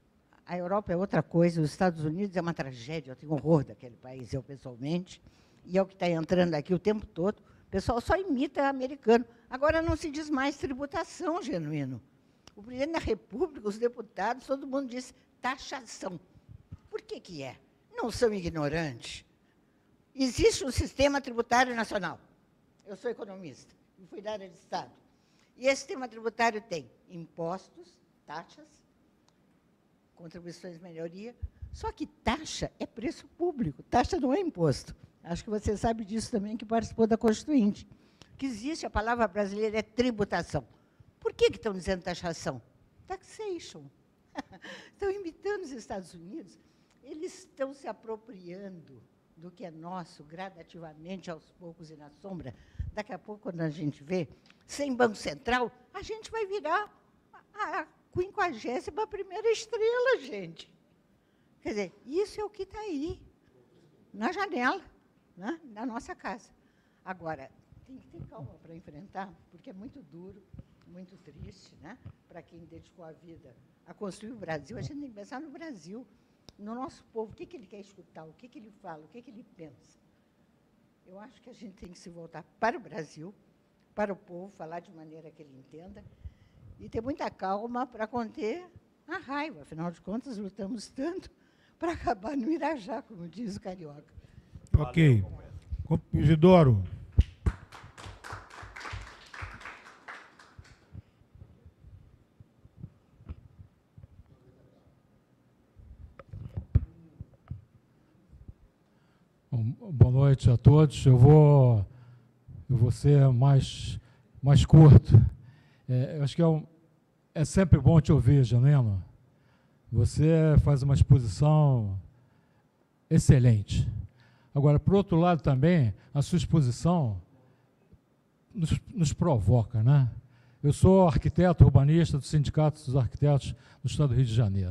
S6: a Europa é outra coisa, os Estados Unidos é uma tragédia, eu tenho horror daquele país, eu pessoalmente, e é o que está entrando aqui o tempo todo. O pessoal só imita americano. Agora não se diz mais tributação, Genuíno. O presidente da República, os deputados, todo mundo diz taxação. Por que que é? Não são ignorantes. Existe um sistema tributário nacional. Eu sou economista e fui da área de Estado. E esse sistema tributário tem impostos, taxas, contribuições de melhoria. Só que taxa é preço público, taxa não é imposto. Acho que você sabe disso também, que participou da Constituinte. Que existe, a palavra brasileira é tributação. Por que que estão dizendo taxação? Taxation. Estão imitando os Estados Unidos. Eles estão se apropriando do que é nosso, gradativamente, aos poucos e na sombra. Daqui a pouco, quando a gente vê, sem Banco Central, a gente vai virar a quinquagésima primeira estrela, gente. Quer dizer, isso é o que está aí, na janela, né, da nossa casa. Agora, tem que ter calma para enfrentar, porque é muito duro, muito triste, né? Para quem dedicou a vida a construir o Brasil. A gente tem que pensar no Brasil, no nosso povo, o que que ele quer escutar, o que que ele fala, o que que ele pensa. Eu acho que a gente tem que se voltar para o Brasil, para o povo, falar de maneira que ele entenda, e ter muita calma para conter a raiva. Afinal de contas, lutamos tanto para acabar no Irajá, como diz o carioca.
S2: Ok. Isidoro.
S7: Bom, boa noite a todos. Eu vou eu vou ser mais, mais curto. É, eu acho que é, um, é sempre bom te ouvir, Janema. Você faz uma exposição excelente. Agora, por outro lado também, a sua exposição nos, nos provoca, né? Eu sou arquiteto urbanista do Sindicato dos Arquitetos do Estado do Rio de Janeiro.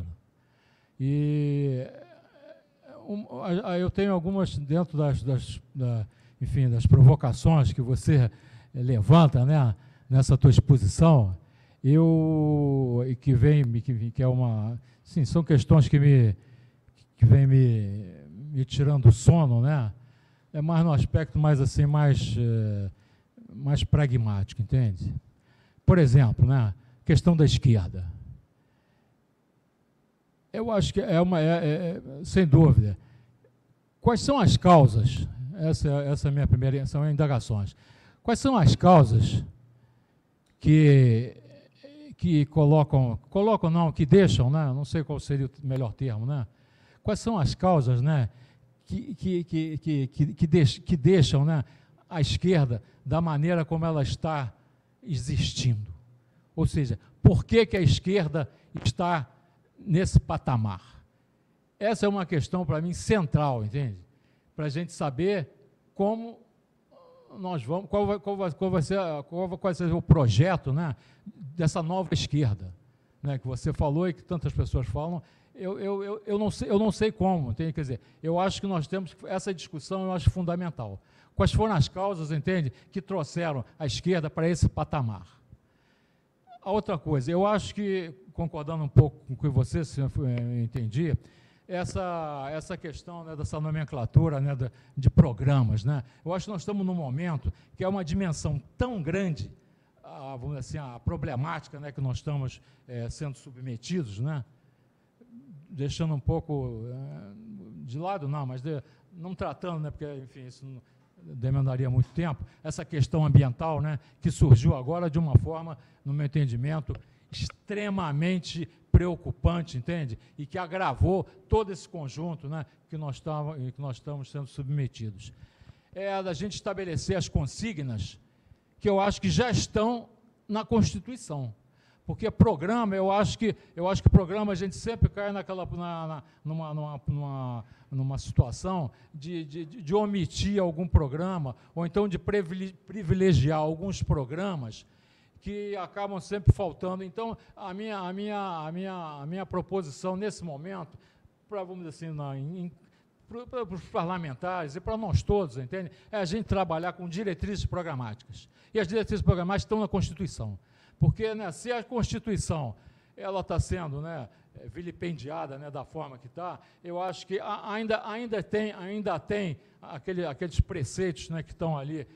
S7: E um, eu tenho algumas, dentro das, das, da, enfim, das provocações que você levanta, né, nessa tua exposição, eu, e que vem, que, que é uma, sim, são questões que me, que vem me, me tirando o sono, né? É mais no aspecto mais assim, mais, é, mais pragmático, entende? Por exemplo, né, questão da esquerda. Eu acho que é uma, é, é, sem dúvida. Quais são as causas? Essa, essa é a minha primeira, são indagações. Quais são as causas que, que colocam, colocam não, que deixam, né? Não sei qual seria o melhor termo, né? Quais são as causas, né, que, que, que, que, que, que, deix, que deixam, né, a esquerda da maneira como ela está existindo? Ou seja, por que, que a esquerda está nesse patamar? Essa é uma questão, para mim, central, entende? Para a gente saber como nós vamos, qual vai, qual vai, qual vai, ser, qual vai ser o projeto, né, dessa nova esquerda, né, que você falou e que tantas pessoas falam. Eu, eu, eu, eu, não sei, eu não sei como, entende? Quer dizer, eu acho que nós temos, essa discussão eu acho fundamental. Quais foram as causas, entende, que trouxeram a esquerda para esse patamar? A outra coisa, eu acho que, concordando um pouco com o que você entendi, essa, essa questão, né, dessa nomenclatura, né, de, de programas, né, eu acho que nós estamos num momento que é uma dimensão tão grande, a, vamos dizer assim, a problemática, né, que nós estamos é, sendo submetidos, né, deixando um pouco é, de lado, não, mas de, não tratando, né, porque, enfim, isso não demandaria muito tempo, essa questão ambiental, né, que surgiu agora de uma forma, no meu entendimento, extremamente preocupante, entende? E que agravou todo esse conjunto, né, que, nós tava, que nós estamos sendo submetidos. É a da gente estabelecer as consignas que eu acho que já estão na Constituição. Porque programa, eu acho que, eu acho que programa a gente sempre cai naquela, na, na, numa, numa, numa, numa situação de, de, de omitir algum programa, ou então de privilegiar alguns programas que acabam sempre faltando. Então, a minha, a minha, a minha, a minha proposição nesse momento, para, vamos dizer assim, para os parlamentares e para nós todos, entende? É a gente trabalhar com diretrizes programáticas. E as diretrizes programáticas estão na Constituição. Porque, né, se a Constituição ela está sendo, né, vilipendiada, né, da forma que está, eu acho que ainda, ainda tem, ainda tem aquele, aqueles preceitos, né, que estão ali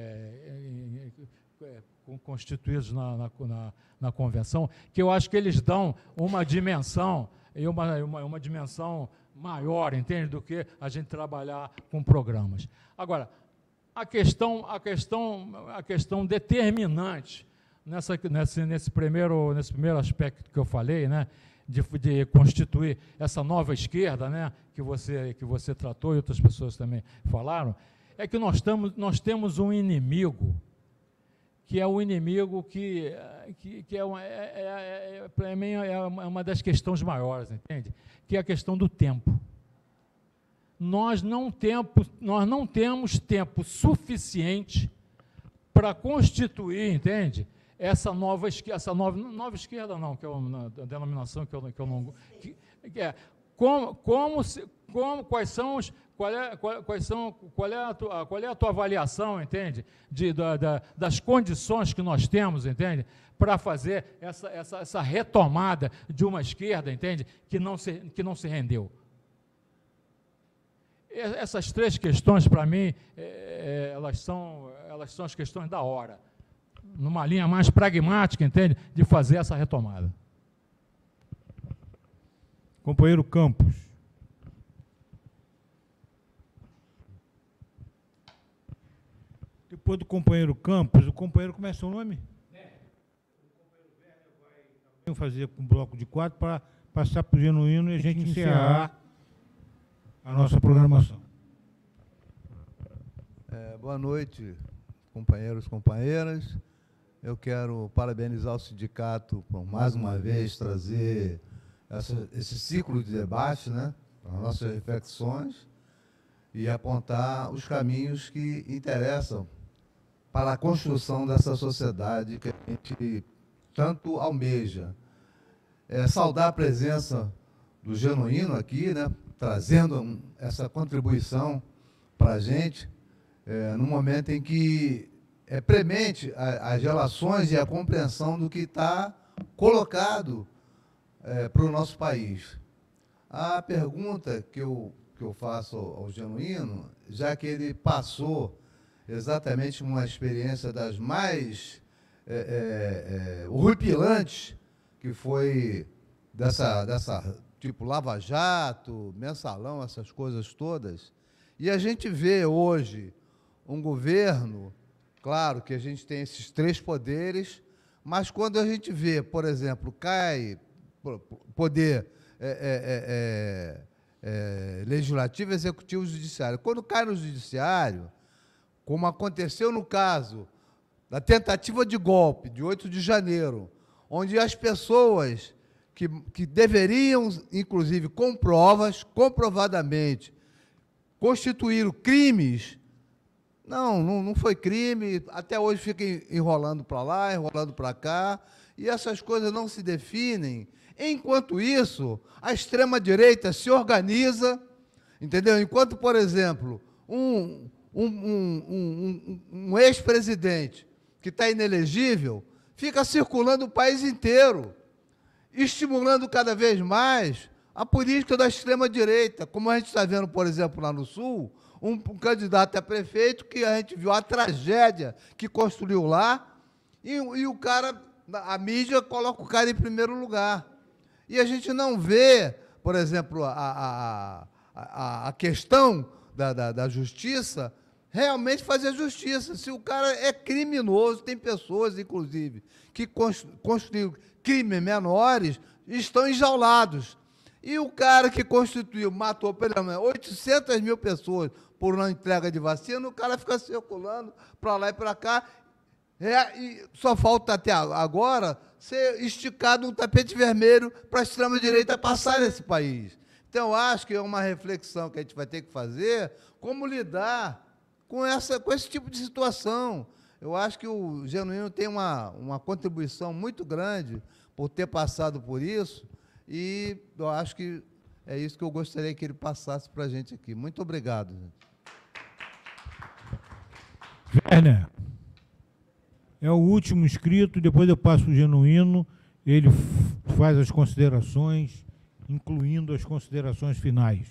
S7: é, é, constituídos na, na, na, na Convenção, que eu acho que eles dão uma dimensão, e uma, uma, uma dimensão maior, entende, do que a gente trabalhar com programas. Agora, a questão, a questão, a questão determinante Nessa, nesse, nesse, primeiro, nesse primeiro aspecto que eu falei, né, de, de constituir essa nova esquerda, né, que, você, que você tratou e outras pessoas também falaram, é que nós, tamo, nós temos um inimigo, que é o inimigo que, que, que é, uma, é, é, é, para mim é uma das questões maiores, entende? Que é a questão do tempo. Nós não, tempo, nós não temos tempo suficiente para constituir, entende? Essa nova esquerda, essa nova, nova esquerda não, que é uma denominação que eu, que eu não... Que, que é, como, como, se, como, quais são os... Qual é, qual, quais são, qual, é a tua, qual é a tua avaliação, entende? De, da, da, das condições que nós temos, entende? Para fazer essa, essa, essa retomada de uma esquerda, entende? Que não se, que não se rendeu. Essas três questões, para mim, é, elas, são, elas são as questões da hora. Numa linha mais pragmática, entende? De fazer essa retomada.
S2: Companheiro Campos. Depois do companheiro Campos, o companheiro, como é seu nome? É. O companheiro Werner vai fazer um bloco de quatro para passar para o Genuíno e a gente encerrar a nossa programação.
S8: É, boa noite, companheiros e companheiras. Eu quero parabenizar o sindicato por, mais uma vez, trazer essa, esse ciclo de debate, né, para as nossas reflexões e apontar os caminhos que interessam para a construção dessa sociedade que a gente tanto almeja. É, saudar a presença do Genuíno aqui, né, trazendo um, essa contribuição para a gente, é, num momento em que é premente a, as relações e a compreensão do que está colocado é, para o nosso país. A pergunta que eu, que eu faço ao, ao Genuíno, já que ele passou exatamente uma experiência das mais é, é, é, horripilantes, que foi dessa, dessa tipo Lava Jato, Mensalão, essas coisas todas, e a gente vê hoje um governo, claro que a gente tem esses três poderes, mas quando a gente vê, por exemplo, cai poder é, é, é, é, legislativo, executivo e judiciário, quando cai no judiciário, como aconteceu no caso da tentativa de golpe de oito de janeiro, onde as pessoas que, que deveriam, inclusive com provas, comprovadamente, constituíram crimes, não, não, não foi crime, até hoje fica enrolando para lá, enrolando para cá, e essas coisas não se definem. Enquanto isso, a extrema-direita se organiza, entendeu? Enquanto, por exemplo, um, um, um, um, um ex-presidente que está inelegível fica circulando o país inteiro, estimulando cada vez mais a política da extrema-direita, como a gente está vendo, por exemplo, lá no Sul, um, um candidato a prefeito que a gente viu a tragédia que construiu lá, e, e o cara, a mídia coloca o cara em primeiro lugar. E a gente não vê, por exemplo, a, a, a, a questão da, da, da justiça realmente fazer justiça. Se o cara é criminoso, tem pessoas, inclusive, que construíram crimes menores, estão enjaulados. E o cara que constituiu, matou pelo menos oitocentas mil pessoas por não entrega de vacina, o cara fica circulando para lá e para cá, é, e só falta até agora ser esticado um tapete vermelho para a extrema-direita passar nesse país. Então, acho que é uma reflexão que a gente vai ter que fazer, como lidar com, essa, com esse tipo de situação. Eu acho que o Genuíno tem uma, uma contribuição muito grande por ter passado por isso, e eu acho que é isso que eu gostaria que ele passasse para a gente aqui. Muito obrigado.
S2: Werner, é o último inscrito, depois eu passo o Genuíno, ele faz as considerações, incluindo as considerações finais.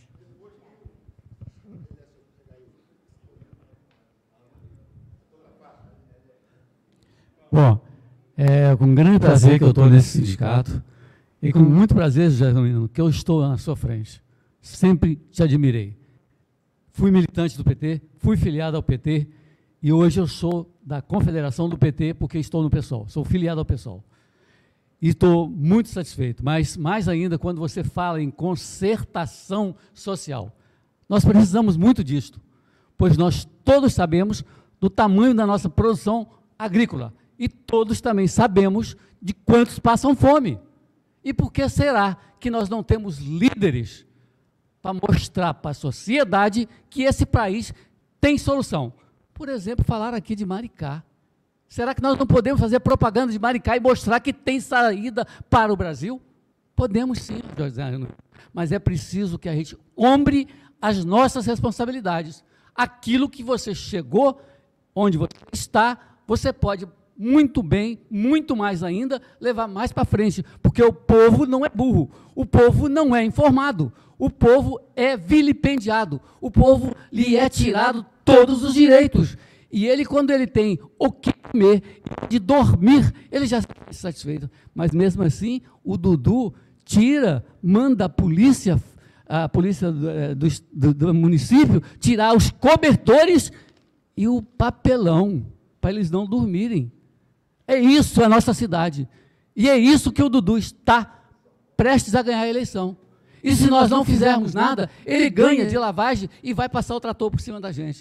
S3: Bom, é com grande prazer que eu estou nesse sindicato e com muito prazer, Genuíno, que eu estou na sua frente. Sempre te admirei. Fui militante do P T, fui filiado ao P T e hoje eu sou da Confederação do P T porque estou no PSOL, sou filiado ao PSOL. E estou muito satisfeito, mas mais ainda quando você fala em concertação social. Nós precisamos muito disto, pois nós todos sabemos do tamanho da nossa produção agrícola e todos também sabemos de quantos passam fome. E por que será que nós não temos líderes para mostrar para a sociedade que esse país tem solução? Por exemplo, falar aqui de Maricá. Será que nós não podemos fazer propaganda de Maricá e mostrar que tem saída para o Brasil? Podemos sim, mas é preciso que a gente ombre as nossas responsabilidades. Aquilo que você chegou, onde você está, você pode muito bem, muito mais ainda, levar mais para frente, porque o povo não é burro, o povo não é informado, o povo é vilipendiado, o povo lhe é tirado todos os direitos. E ele, quando ele tem o que comer, de dormir, ele já está satisfeito. Mas, mesmo assim, o Dudu tira, manda a polícia, a polícia do, do, do município, tirar os cobertores e o papelão, para eles não dormirem. É isso a nossa cidade. E é isso que o Dudu está prestes a ganhar a eleição. E se nós não fizermos nada, ele ganha de lavagem e vai passar o trator por cima da gente.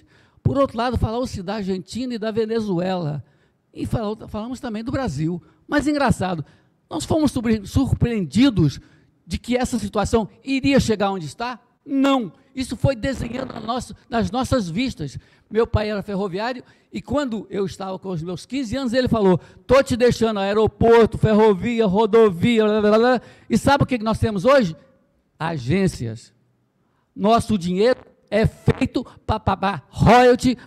S9: Por outro lado, falou-se da Argentina e da Venezuela. E falou, falamos também do Brasil. Mas, engraçado, nós fomos surpreendidos de que essa situação iria chegar onde está? Não. Isso foi desenhando na nossa, nas nossas vistas. Meu pai era ferroviário e quando eu estava com os meus quinze anos, ele falou, estou te deixando aeroporto, ferrovia, rodovia, blá, blá, blá. E sabe o que nós temos hoje? Agências. Nosso dinheiro é feito para pagar royalty,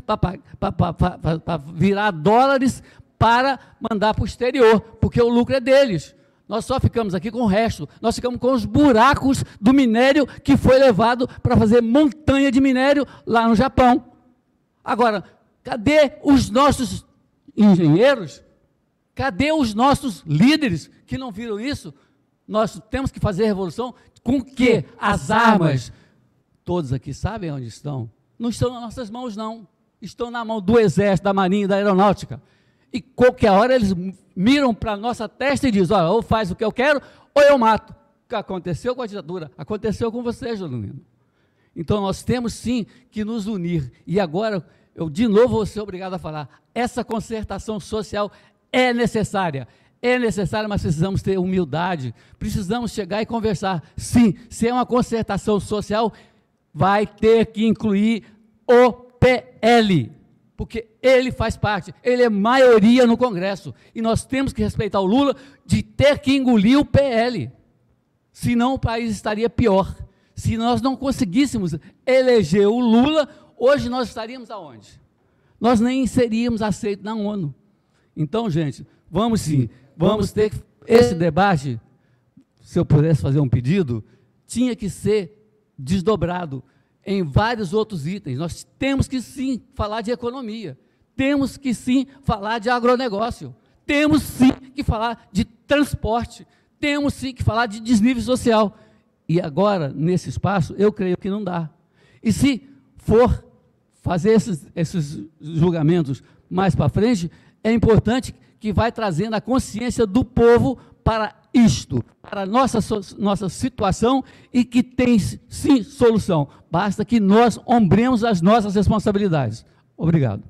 S9: para virar dólares, para mandar para o exterior, porque o lucro é deles. Nós só ficamos aqui com o resto, nós ficamos com os buracos do minério que foi levado para fazer montanha de minério lá no Japão. Agora, cadê os nossos engenheiros? Cadê os nossos líderes que não viram isso? Nós temos que fazer revolução com que as armas, todos aqui sabem onde estão, não estão nas nossas mãos não, estão na mão do Exército, da Marinha e da Aeronáutica. E qualquer hora eles miram para a nossa testa e dizem, olha, ou faz o que eu quero, ou eu mato. O que aconteceu com a ditadura? Aconteceu com você, Jolino. Então, nós temos sim que nos unir. E agora, eu de novo vou ser obrigado a falar, essa concertação social é necessária. É necessária, mas precisamos ter humildade. Precisamos chegar e conversar. Sim, se é uma concertação social, vai ter que incluir o P L. Porque ele faz parte, ele é maioria no Congresso, e nós temos que respeitar o Lula de ter que engolir o P L, senão o país estaria pior. Se nós não conseguíssemos eleger o Lula, hoje nós estaríamos aonde? Nós nem seríamos aceitos na ONU. Então, gente, vamos sim, vamos ter esse debate, se eu pudesse fazer um pedido, tinha que ser desdobrado em vários outros itens. Nós temos que sim falar de economia, temos que sim falar de agronegócio, temos sim que falar de transporte, temos sim que falar de desnível social. E agora, nesse espaço, eu creio que não dá. E se for fazer esses, esses julgamentos mais para frente, é importante que vai trazendo a consciência do povo para isto, para a nossa, nossa situação, e que tem sim solução. Basta que nós ombremos as nossas responsabilidades. Obrigado.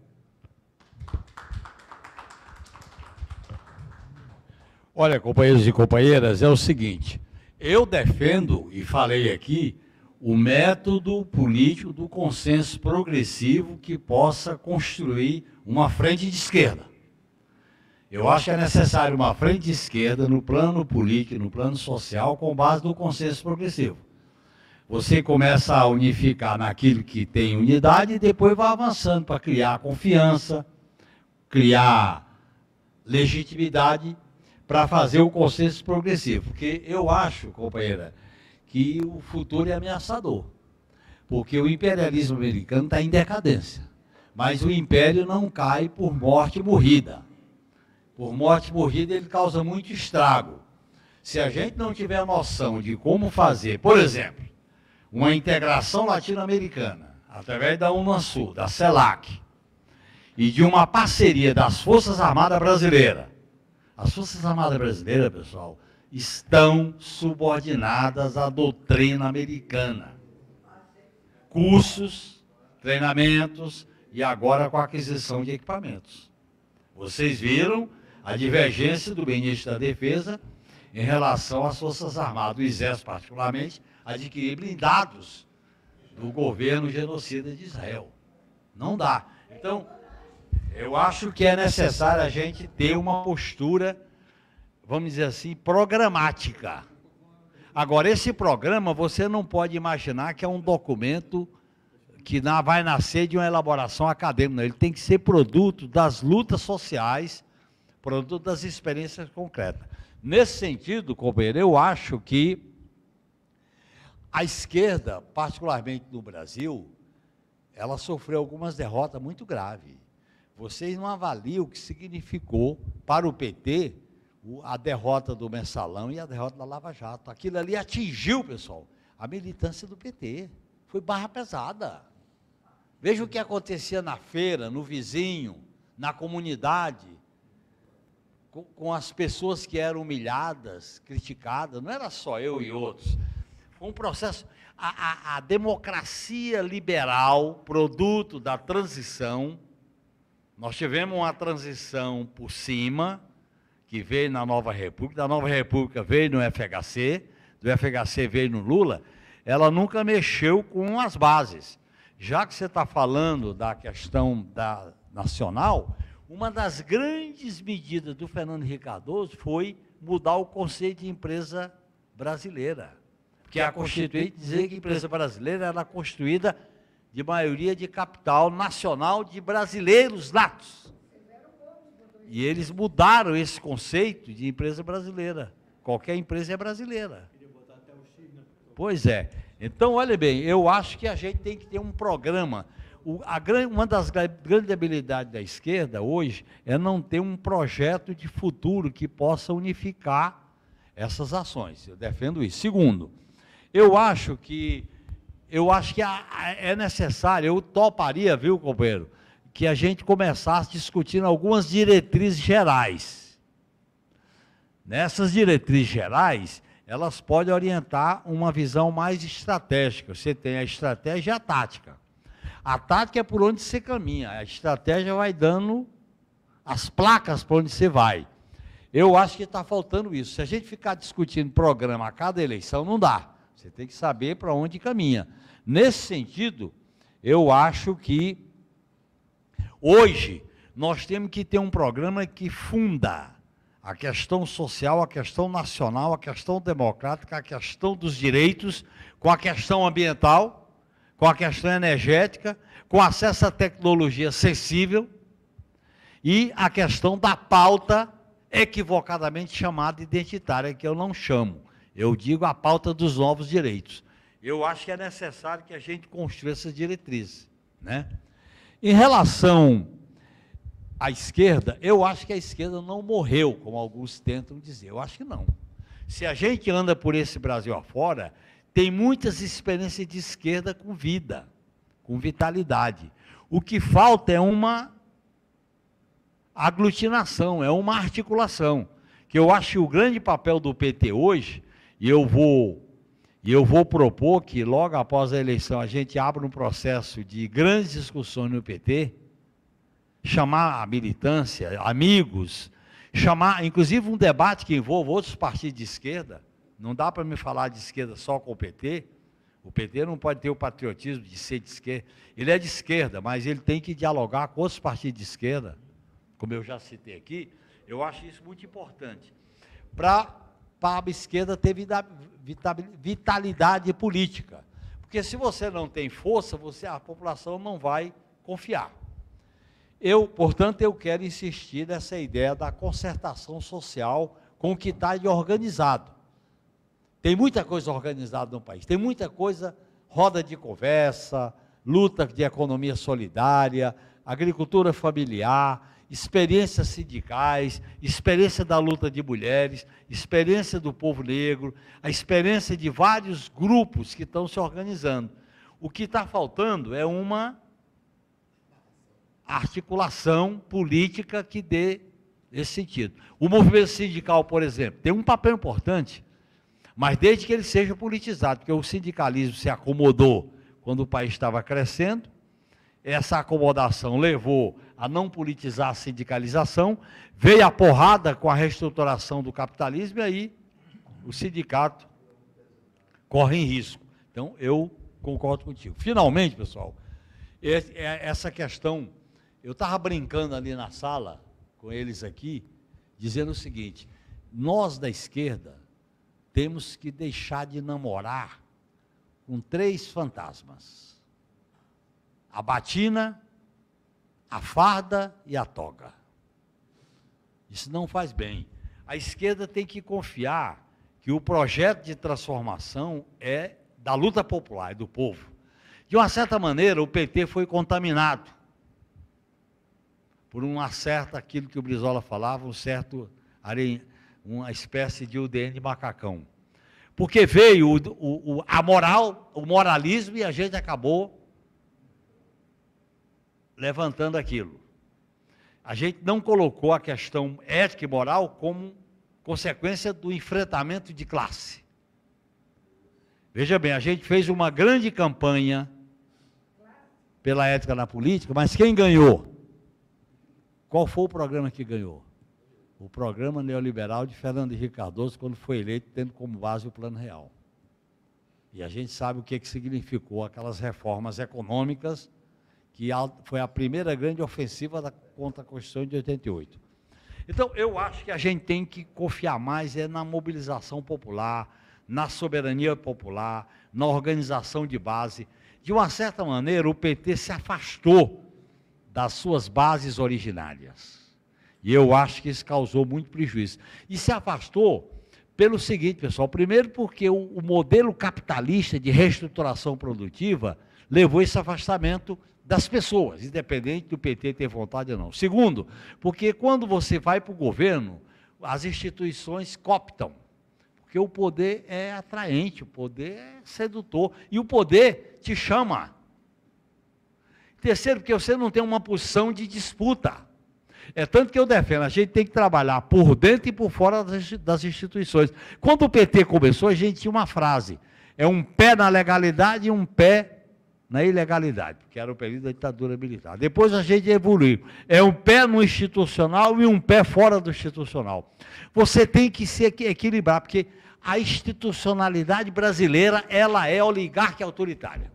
S3: Olha, companheiros e companheiras, é o seguinte, eu defendo, e falei aqui, o método político do consenso progressivo que possa construir uma frente de esquerda. Eu acho que é necessário uma frente de esquerda no plano político, no plano social, com base no consenso progressivo. Você começa a unificar naquilo que tem unidade e depois vai avançando para criar confiança, criar legitimidade para fazer o consenso progressivo. Porque eu acho, companheira, que o futuro é ameaçador. Porque o imperialismo americano está em decadência. Mas o império não cai por morte morrida. Por morte morrida, ele causa muito estrago. Se a gente não tiver noção de como fazer, por exemplo, uma integração latino-americana, através da Unasul, da CELAC, e de uma parceria das Forças Armadas Brasileiras. As Forças Armadas Brasileiras, pessoal, estão subordinadas à doutrina americana. Cursos, treinamentos e agora com a aquisição de equipamentos. Vocês viram a divergência do ministro da Defesa em relação às Forças Armadas, do Exército particularmente, adquirir blindados do governo genocida de Israel. Não dá. Então, eu acho que é necessário a gente ter uma postura, vamos dizer assim, programática. Agora, esse programa, você não pode imaginar que é um documento que vai nascer de uma elaboração acadêmica. Ele tem que ser produto das lutas sociais, produto das experiências concretas. Nesse sentido, companheiro, eu acho que a esquerda, particularmente no Brasil, ela sofreu algumas derrotas muito graves. Vocês não avaliam o que significou para o P T a derrota do Mensalão e a derrota da Lava Jato. Aquilo ali atingiu, pessoal, a militância do P T. Foi barra pesada. Veja o que acontecia na feira, no vizinho, na comunidade, com, com as pessoas que eram humilhadas, criticadas. Não era só eu e outros.
S10: Foi um processo. A, a, a democracia liberal, produto da transição, nós tivemos uma transição por cima, que veio na Nova República, da Nova República veio no F H C, do F H C veio no Lula, ela nunca mexeu com as bases. Já que você está falando da questão da nacional, uma das grandes medidas do Fernando Henrique Cardoso foi mudar o conceito de empresa brasileira. Porque a Constituinte dizia que a empresa brasileira era construída de maioria de capital nacional de brasileiros natos. E eles mudaram esse conceito de empresa brasileira. Qualquer empresa é brasileira. Pois é. Então, olha bem, eu acho que a gente tem que ter um programa. O, a, uma das grandes debilidades da esquerda hoje é não ter um projeto de futuro que possa unificar essas ações. Eu defendo isso. Segundo, eu acho que, eu acho que a, a, é necessário, eu toparia, viu, companheiro, que a gente começasse discutindo algumas diretrizes gerais. Nessas diretrizes gerais, elas podem orientar uma visão mais estratégica. Você tem a estratégia e a tática. A tática é por onde você caminha, a estratégia vai dando as placas para onde você vai. Eu acho que está faltando isso. Se a gente ficar discutindo programa a cada eleição, não dá. Você tem que saber para onde caminha. Nesse sentido, eu acho que hoje, nós temos que ter um programa que funda a questão social, a questão nacional, a questão democrática, a questão dos direitos, com a questão ambiental, com a questão energética, com acesso à tecnologia acessível e a questão da pauta equivocadamente chamada identitária, que eu não chamo. Eu digo a pauta dos novos direitos. Eu acho que é necessário que a gente construa essas diretrizes, né? Em relação à esquerda, eu acho que a esquerda não morreu, como alguns tentam dizer. Eu acho que não. Se a gente anda por esse Brasil afora, tem muitas experiências de esquerda com vida, com vitalidade. O que falta é uma aglutinação, é uma articulação. Que eu acho que o grande papel do P T hoje, e eu vou... E eu vou propor que, logo após a eleição, a gente abra um processo de grandes discussões no P T, chamar a militância, amigos, chamar, inclusive, um debate que envolva outros partidos de esquerda. Não dá para me falar de esquerda só com o P T. O P T não pode ter o patriotismo de ser de esquerda. Ele é de esquerda, mas ele tem que dialogar com outros partidos de esquerda, como eu já citei aqui. Eu acho isso muito importante. Para... para a esquerda ter vitalidade política. Porque se você não tem força, você, a população não vai confiar. Eu, portanto, eu quero insistir nessa ideia da concertação social com o que está organizado. Tem muita coisa organizada no país, tem muita coisa, roda de conversa, luta de economia solidária, agricultura familiar, experiências sindicais, experiência da luta de mulheres, experiência do povo negro, a experiência de vários grupos que estão se organizando. O que está faltando é uma articulação política que dê esse sentido. O movimento sindical, por exemplo, tem um papel importante, mas desde que ele seja politizado, porque o sindicalismo se acomodou quando o país estava crescendo, essa acomodação levou a não politizar a sindicalização, veio a porrada com a reestruturação do capitalismo e aí o sindicato corre em risco. Então, eu concordo contigo. Finalmente, pessoal, essa questão, eu estava brincando ali na sala com eles aqui, dizendo o seguinte, nós da esquerda temos que deixar de namorar com três fantasmas. A batina, a farda e a toga. Isso não faz bem. A esquerda tem que confiar que o projeto de transformação é da luta popular, é do povo. De uma certa maneira, o P T foi contaminado por uma certa, aquilo que o Brizola falava, um certo, uma espécie de U D N de macacão. Porque veio o, o, a moral, o moralismo e a gente acabou levantando aquilo. A gente não colocou a questão ética e moral como consequência do enfrentamento de classe. Veja bem, a gente fez uma grande campanha pela ética na política, mas quem ganhou? Qual foi o programa que ganhou? O programa neoliberal de Fernando Henrique Cardoso, quando foi eleito, tendo como base o Plano Real. E a gente sabe o que, que significou aquelas reformas econômicas, que foi a primeira grande ofensiva da, contra a Constituição de oitenta e oito. Então, eu acho que a gente tem que confiar mais é na mobilização popular, na soberania popular, na organização de base. De uma certa maneira, o P T se afastou das suas bases originárias. E eu acho que isso causou muito prejuízo. E se afastou pelo seguinte, pessoal, primeiro porque o, o modelo capitalista de reestruturação produtiva levou esse afastamento das pessoas, independente do P T ter vontade ou não. Segundo, porque quando você vai para o governo, as instituições cooptam, porque o poder é atraente, o poder é sedutor, e o poder te chama. Terceiro, porque você não tem uma posição de disputa. É tanto que eu defendo, a gente tem que trabalhar por dentro e por fora das instituições. Quando o P T começou, a gente tinha uma frase, é um pé na legalidade e um pé na ilegalidade, que era o período da ditadura militar. Depois a gente evoluiu, é um pé no institucional e um pé fora do institucional. Você tem que se equilibrar, porque a institucionalidade brasileira, ela é oligarca autoritária.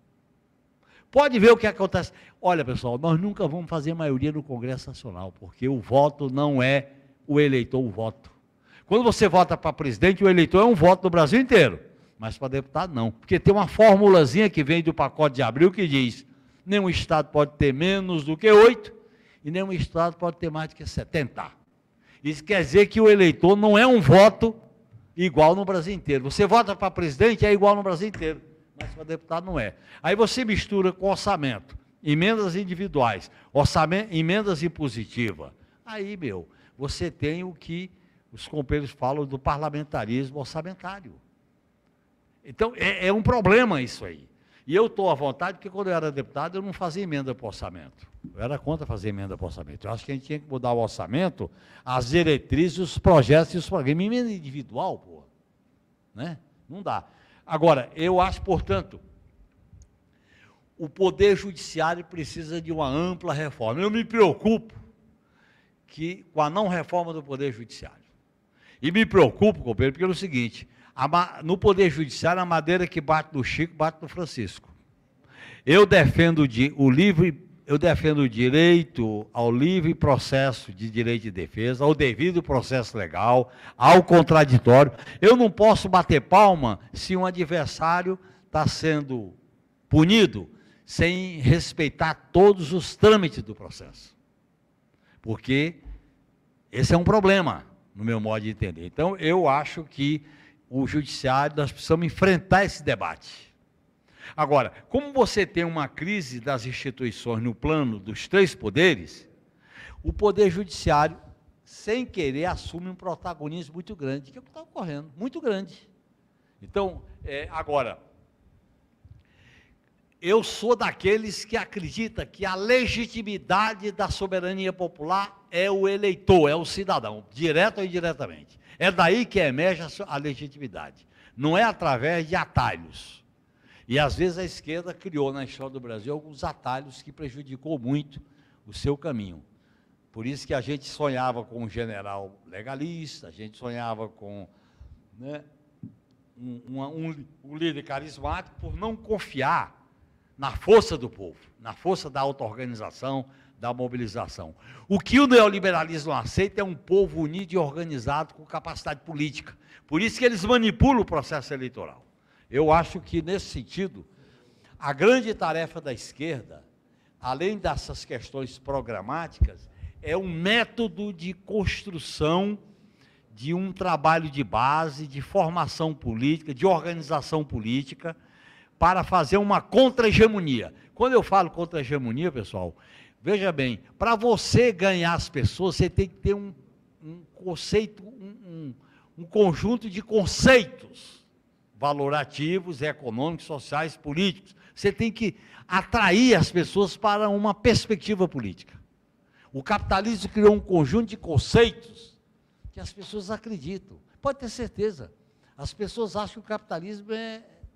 S10: Pode ver o que acontece. Olha, pessoal, nós nunca vamos fazer maioria no Congresso Nacional, porque o voto não é o eleitor o voto. Quando você vota para presidente, o eleitor é um voto no Brasil inteiro, mas para deputado não. Porque tem uma formulazinha que vem do pacote de abril que diz, nenhum estado pode ter menos do que oito, e nenhum estado pode ter mais do que setenta. Isso quer dizer que o eleitor não é um voto igual no Brasil inteiro. Você vota para presidente, é igual no Brasil inteiro, mas para deputado não é. Aí você mistura com orçamento, emendas individuais, orçamento, emendas impositivas. Aí, meu, você tem o que os companheiros falam do parlamentarismo orçamentário. Então, é, é um problema isso aí. E eu estou à vontade, porque quando eu era deputado, eu não fazia emenda para o orçamento. Eu era contra fazer emenda para o orçamento. Eu acho que a gente tinha que mudar o orçamento, as diretrizes, os projetos e os programas. Emenda individual, pô, né? Não dá. Agora, eu acho, portanto, o Poder Judiciário precisa de uma ampla reforma. Eu me preocupo que, com a não reforma do Poder Judiciário. E me preocupo, companheiro, porque é o seguinte, a, no Poder Judiciário, a madeira que bate no Chico, bate no Francisco. Eu defendo, de, o livre, eu defendo o direito ao livre processo de direito de defesa, ao devido processo legal, ao contraditório. Eu não posso bater palma se um adversário está sendo punido sem respeitar todos os trâmites do processo. Porque esse é um problema, no meu modo de entender. Então, eu acho que o judiciário, nós precisamos enfrentar esse debate. Agora, como você tem uma crise das instituições no plano dos três poderes, o Poder Judiciário, sem querer, assume um protagonismo muito grande, que é o que está ocorrendo, muito grande. Então, é, agora, eu sou daqueles que acreditam que a legitimidade da soberania popular é o eleitor, é o cidadão, direto ou indiretamente. É daí que emerge a legitimidade. Não é através de atalhos. E, às vezes, a esquerda criou na história do Brasil alguns atalhos que prejudicou muito o seu caminho. Por isso que a gente sonhava com um general legalista, a gente sonhava com, né, um, um, um líder carismático, por não confiar na força do povo, na força da auto-organização, da mobilização. O que o neoliberalismo não aceita é um povo unido e organizado com capacidade política. Por isso que eles manipulam o processo eleitoral. Eu acho que, nesse sentido, a grande tarefa da esquerda, além dessas questões programáticas, é um método de construção de um trabalho de base, de formação política, de organização política, para fazer uma contra-hegemonia. Quando eu falo contra-hegemonia, pessoal, veja bem, para você ganhar as pessoas, você tem que ter um, um conceito, um, um, um conjunto de conceitos valorativos, econômicos, sociais, políticos. Você tem que atrair as pessoas para uma perspectiva política. O capitalismo criou um conjunto de conceitos que as pessoas acreditam. Pode ter certeza. As pessoas acham que o capitalismo é,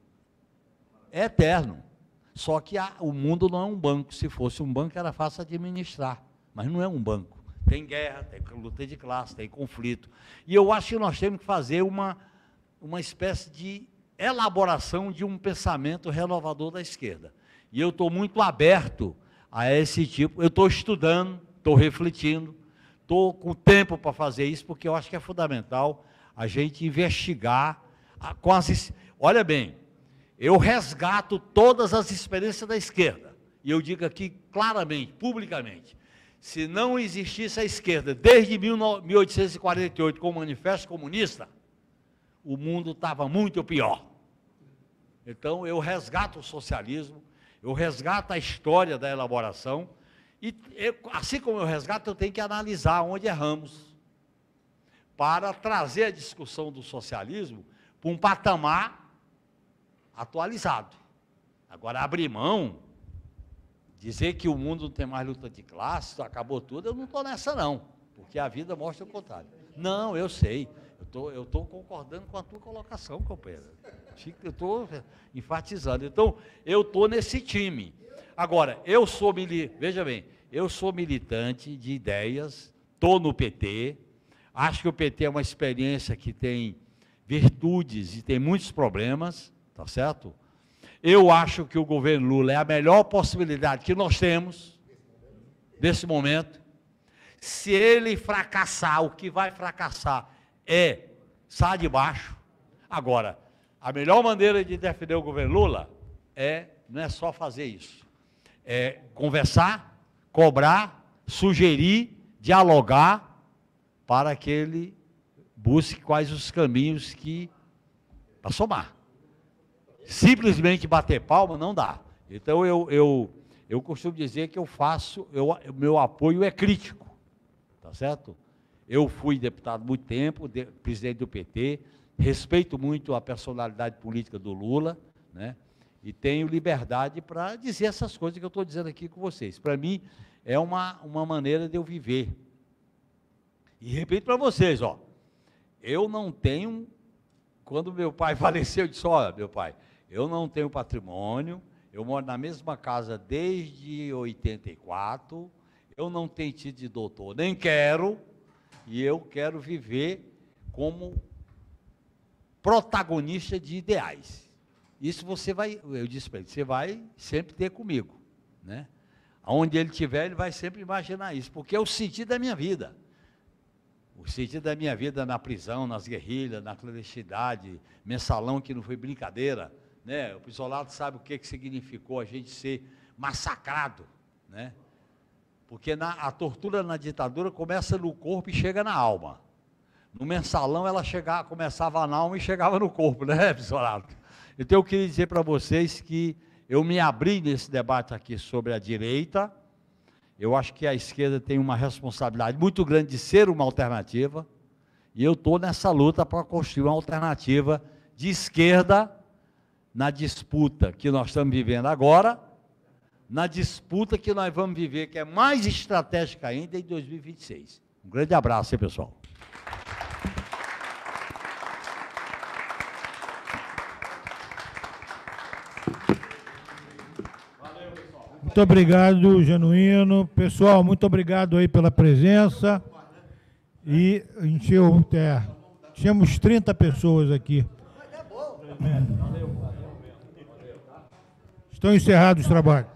S10: é eterno. Só que a, o mundo não é um banco. Se fosse um banco, era fácil administrar. Mas não é um banco. Tem guerra, tem luta de classe, tem conflito. E eu acho que nós temos que fazer uma, uma espécie de elaboração de um pensamento renovador da esquerda. E eu estou muito aberto a esse tipo. Eu estou estudando, estou refletindo, estou com tempo para fazer isso, porque eu acho que é fundamental a gente investigar a, com as... Olha bem, eu resgato todas as experiências da esquerda. E eu digo aqui claramente, publicamente, se não existisse a esquerda desde mil oitocentos e quarenta e oito com o Manifesto Comunista, o mundo estava muito pior. Então, eu resgato o socialismo, eu resgato a história da elaboração, e eu, assim como eu resgato, eu tenho que analisar onde erramos, para trazer a discussão do socialismo para um patamar atualizado. Agora, abrir mão, dizer que o mundo não tem mais luta de classe, acabou tudo, eu não estou nessa não, porque a vida mostra o contrário. Não, eu sei, eu tô, eu estou concordando com a tua colocação, companheiro. Eu estou enfatizando. Então, eu estou nesse time. Agora, eu sou, veja bem, eu sou militante de ideias, estou no P T, acho que o P T é uma experiência que tem virtudes e tem muitos problemas, tá certo? Eu acho que o governo Lula é a melhor possibilidade que nós temos, nesse momento. Se ele fracassar, o que vai fracassar é sair de baixo. Agora, a melhor maneira de defender o governo Lula é, não é só fazer isso, é conversar, cobrar, sugerir, dialogar, para que ele busque quais os caminhos que, para somar. Simplesmente bater palma não dá. Então, eu, eu, eu costumo dizer que eu faço, eu, meu apoio é crítico, tá certo? Eu fui deputado há muito tempo, de, presidente do P T, respeito muito a personalidade política do Lula, né? E tenho liberdade para dizer essas coisas que eu estou dizendo aqui com vocês. Para mim, é uma, uma maneira de eu viver. E repito para vocês, ó, eu não tenho, quando meu pai faleceu, eu disse, olha, meu pai, eu não tenho patrimônio, eu moro na mesma casa desde oitenta e quatro, eu não tenho título de doutor, nem quero, e eu quero viver como protagonista de ideais. Isso você vai, eu disse para ele, você vai sempre ter comigo, né? Onde ele estiver, ele vai sempre imaginar isso, porque é o sentido da minha vida. O sentido da minha vida na prisão, nas guerrilhas, na clandestinidade, mensalão que não foi brincadeira, né? O isolado sabe o que, que significou a gente ser massacrado, né? Porque na, a tortura na ditadura começa no corpo e chega na alma. No mensalão ela chegava, começava na alma e chegava no corpo, né, isolado? Então eu queria dizer para vocês que eu me abri nesse debate aqui sobre a direita. Eu acho que a esquerda tem uma responsabilidade muito grande de ser uma alternativa, e eu estou nessa luta para construir uma alternativa de esquerda na disputa que nós estamos vivendo agora, na disputa que nós vamos viver, que é mais estratégica ainda, em dois mil e vinte e seis. Um grande abraço aí, pessoal.
S2: Muito obrigado, Genuíno. Pessoal, muito obrigado aí pela presença. E encheu, é, tínhamos trinta pessoas aqui. Estão encerrados os trabalhos.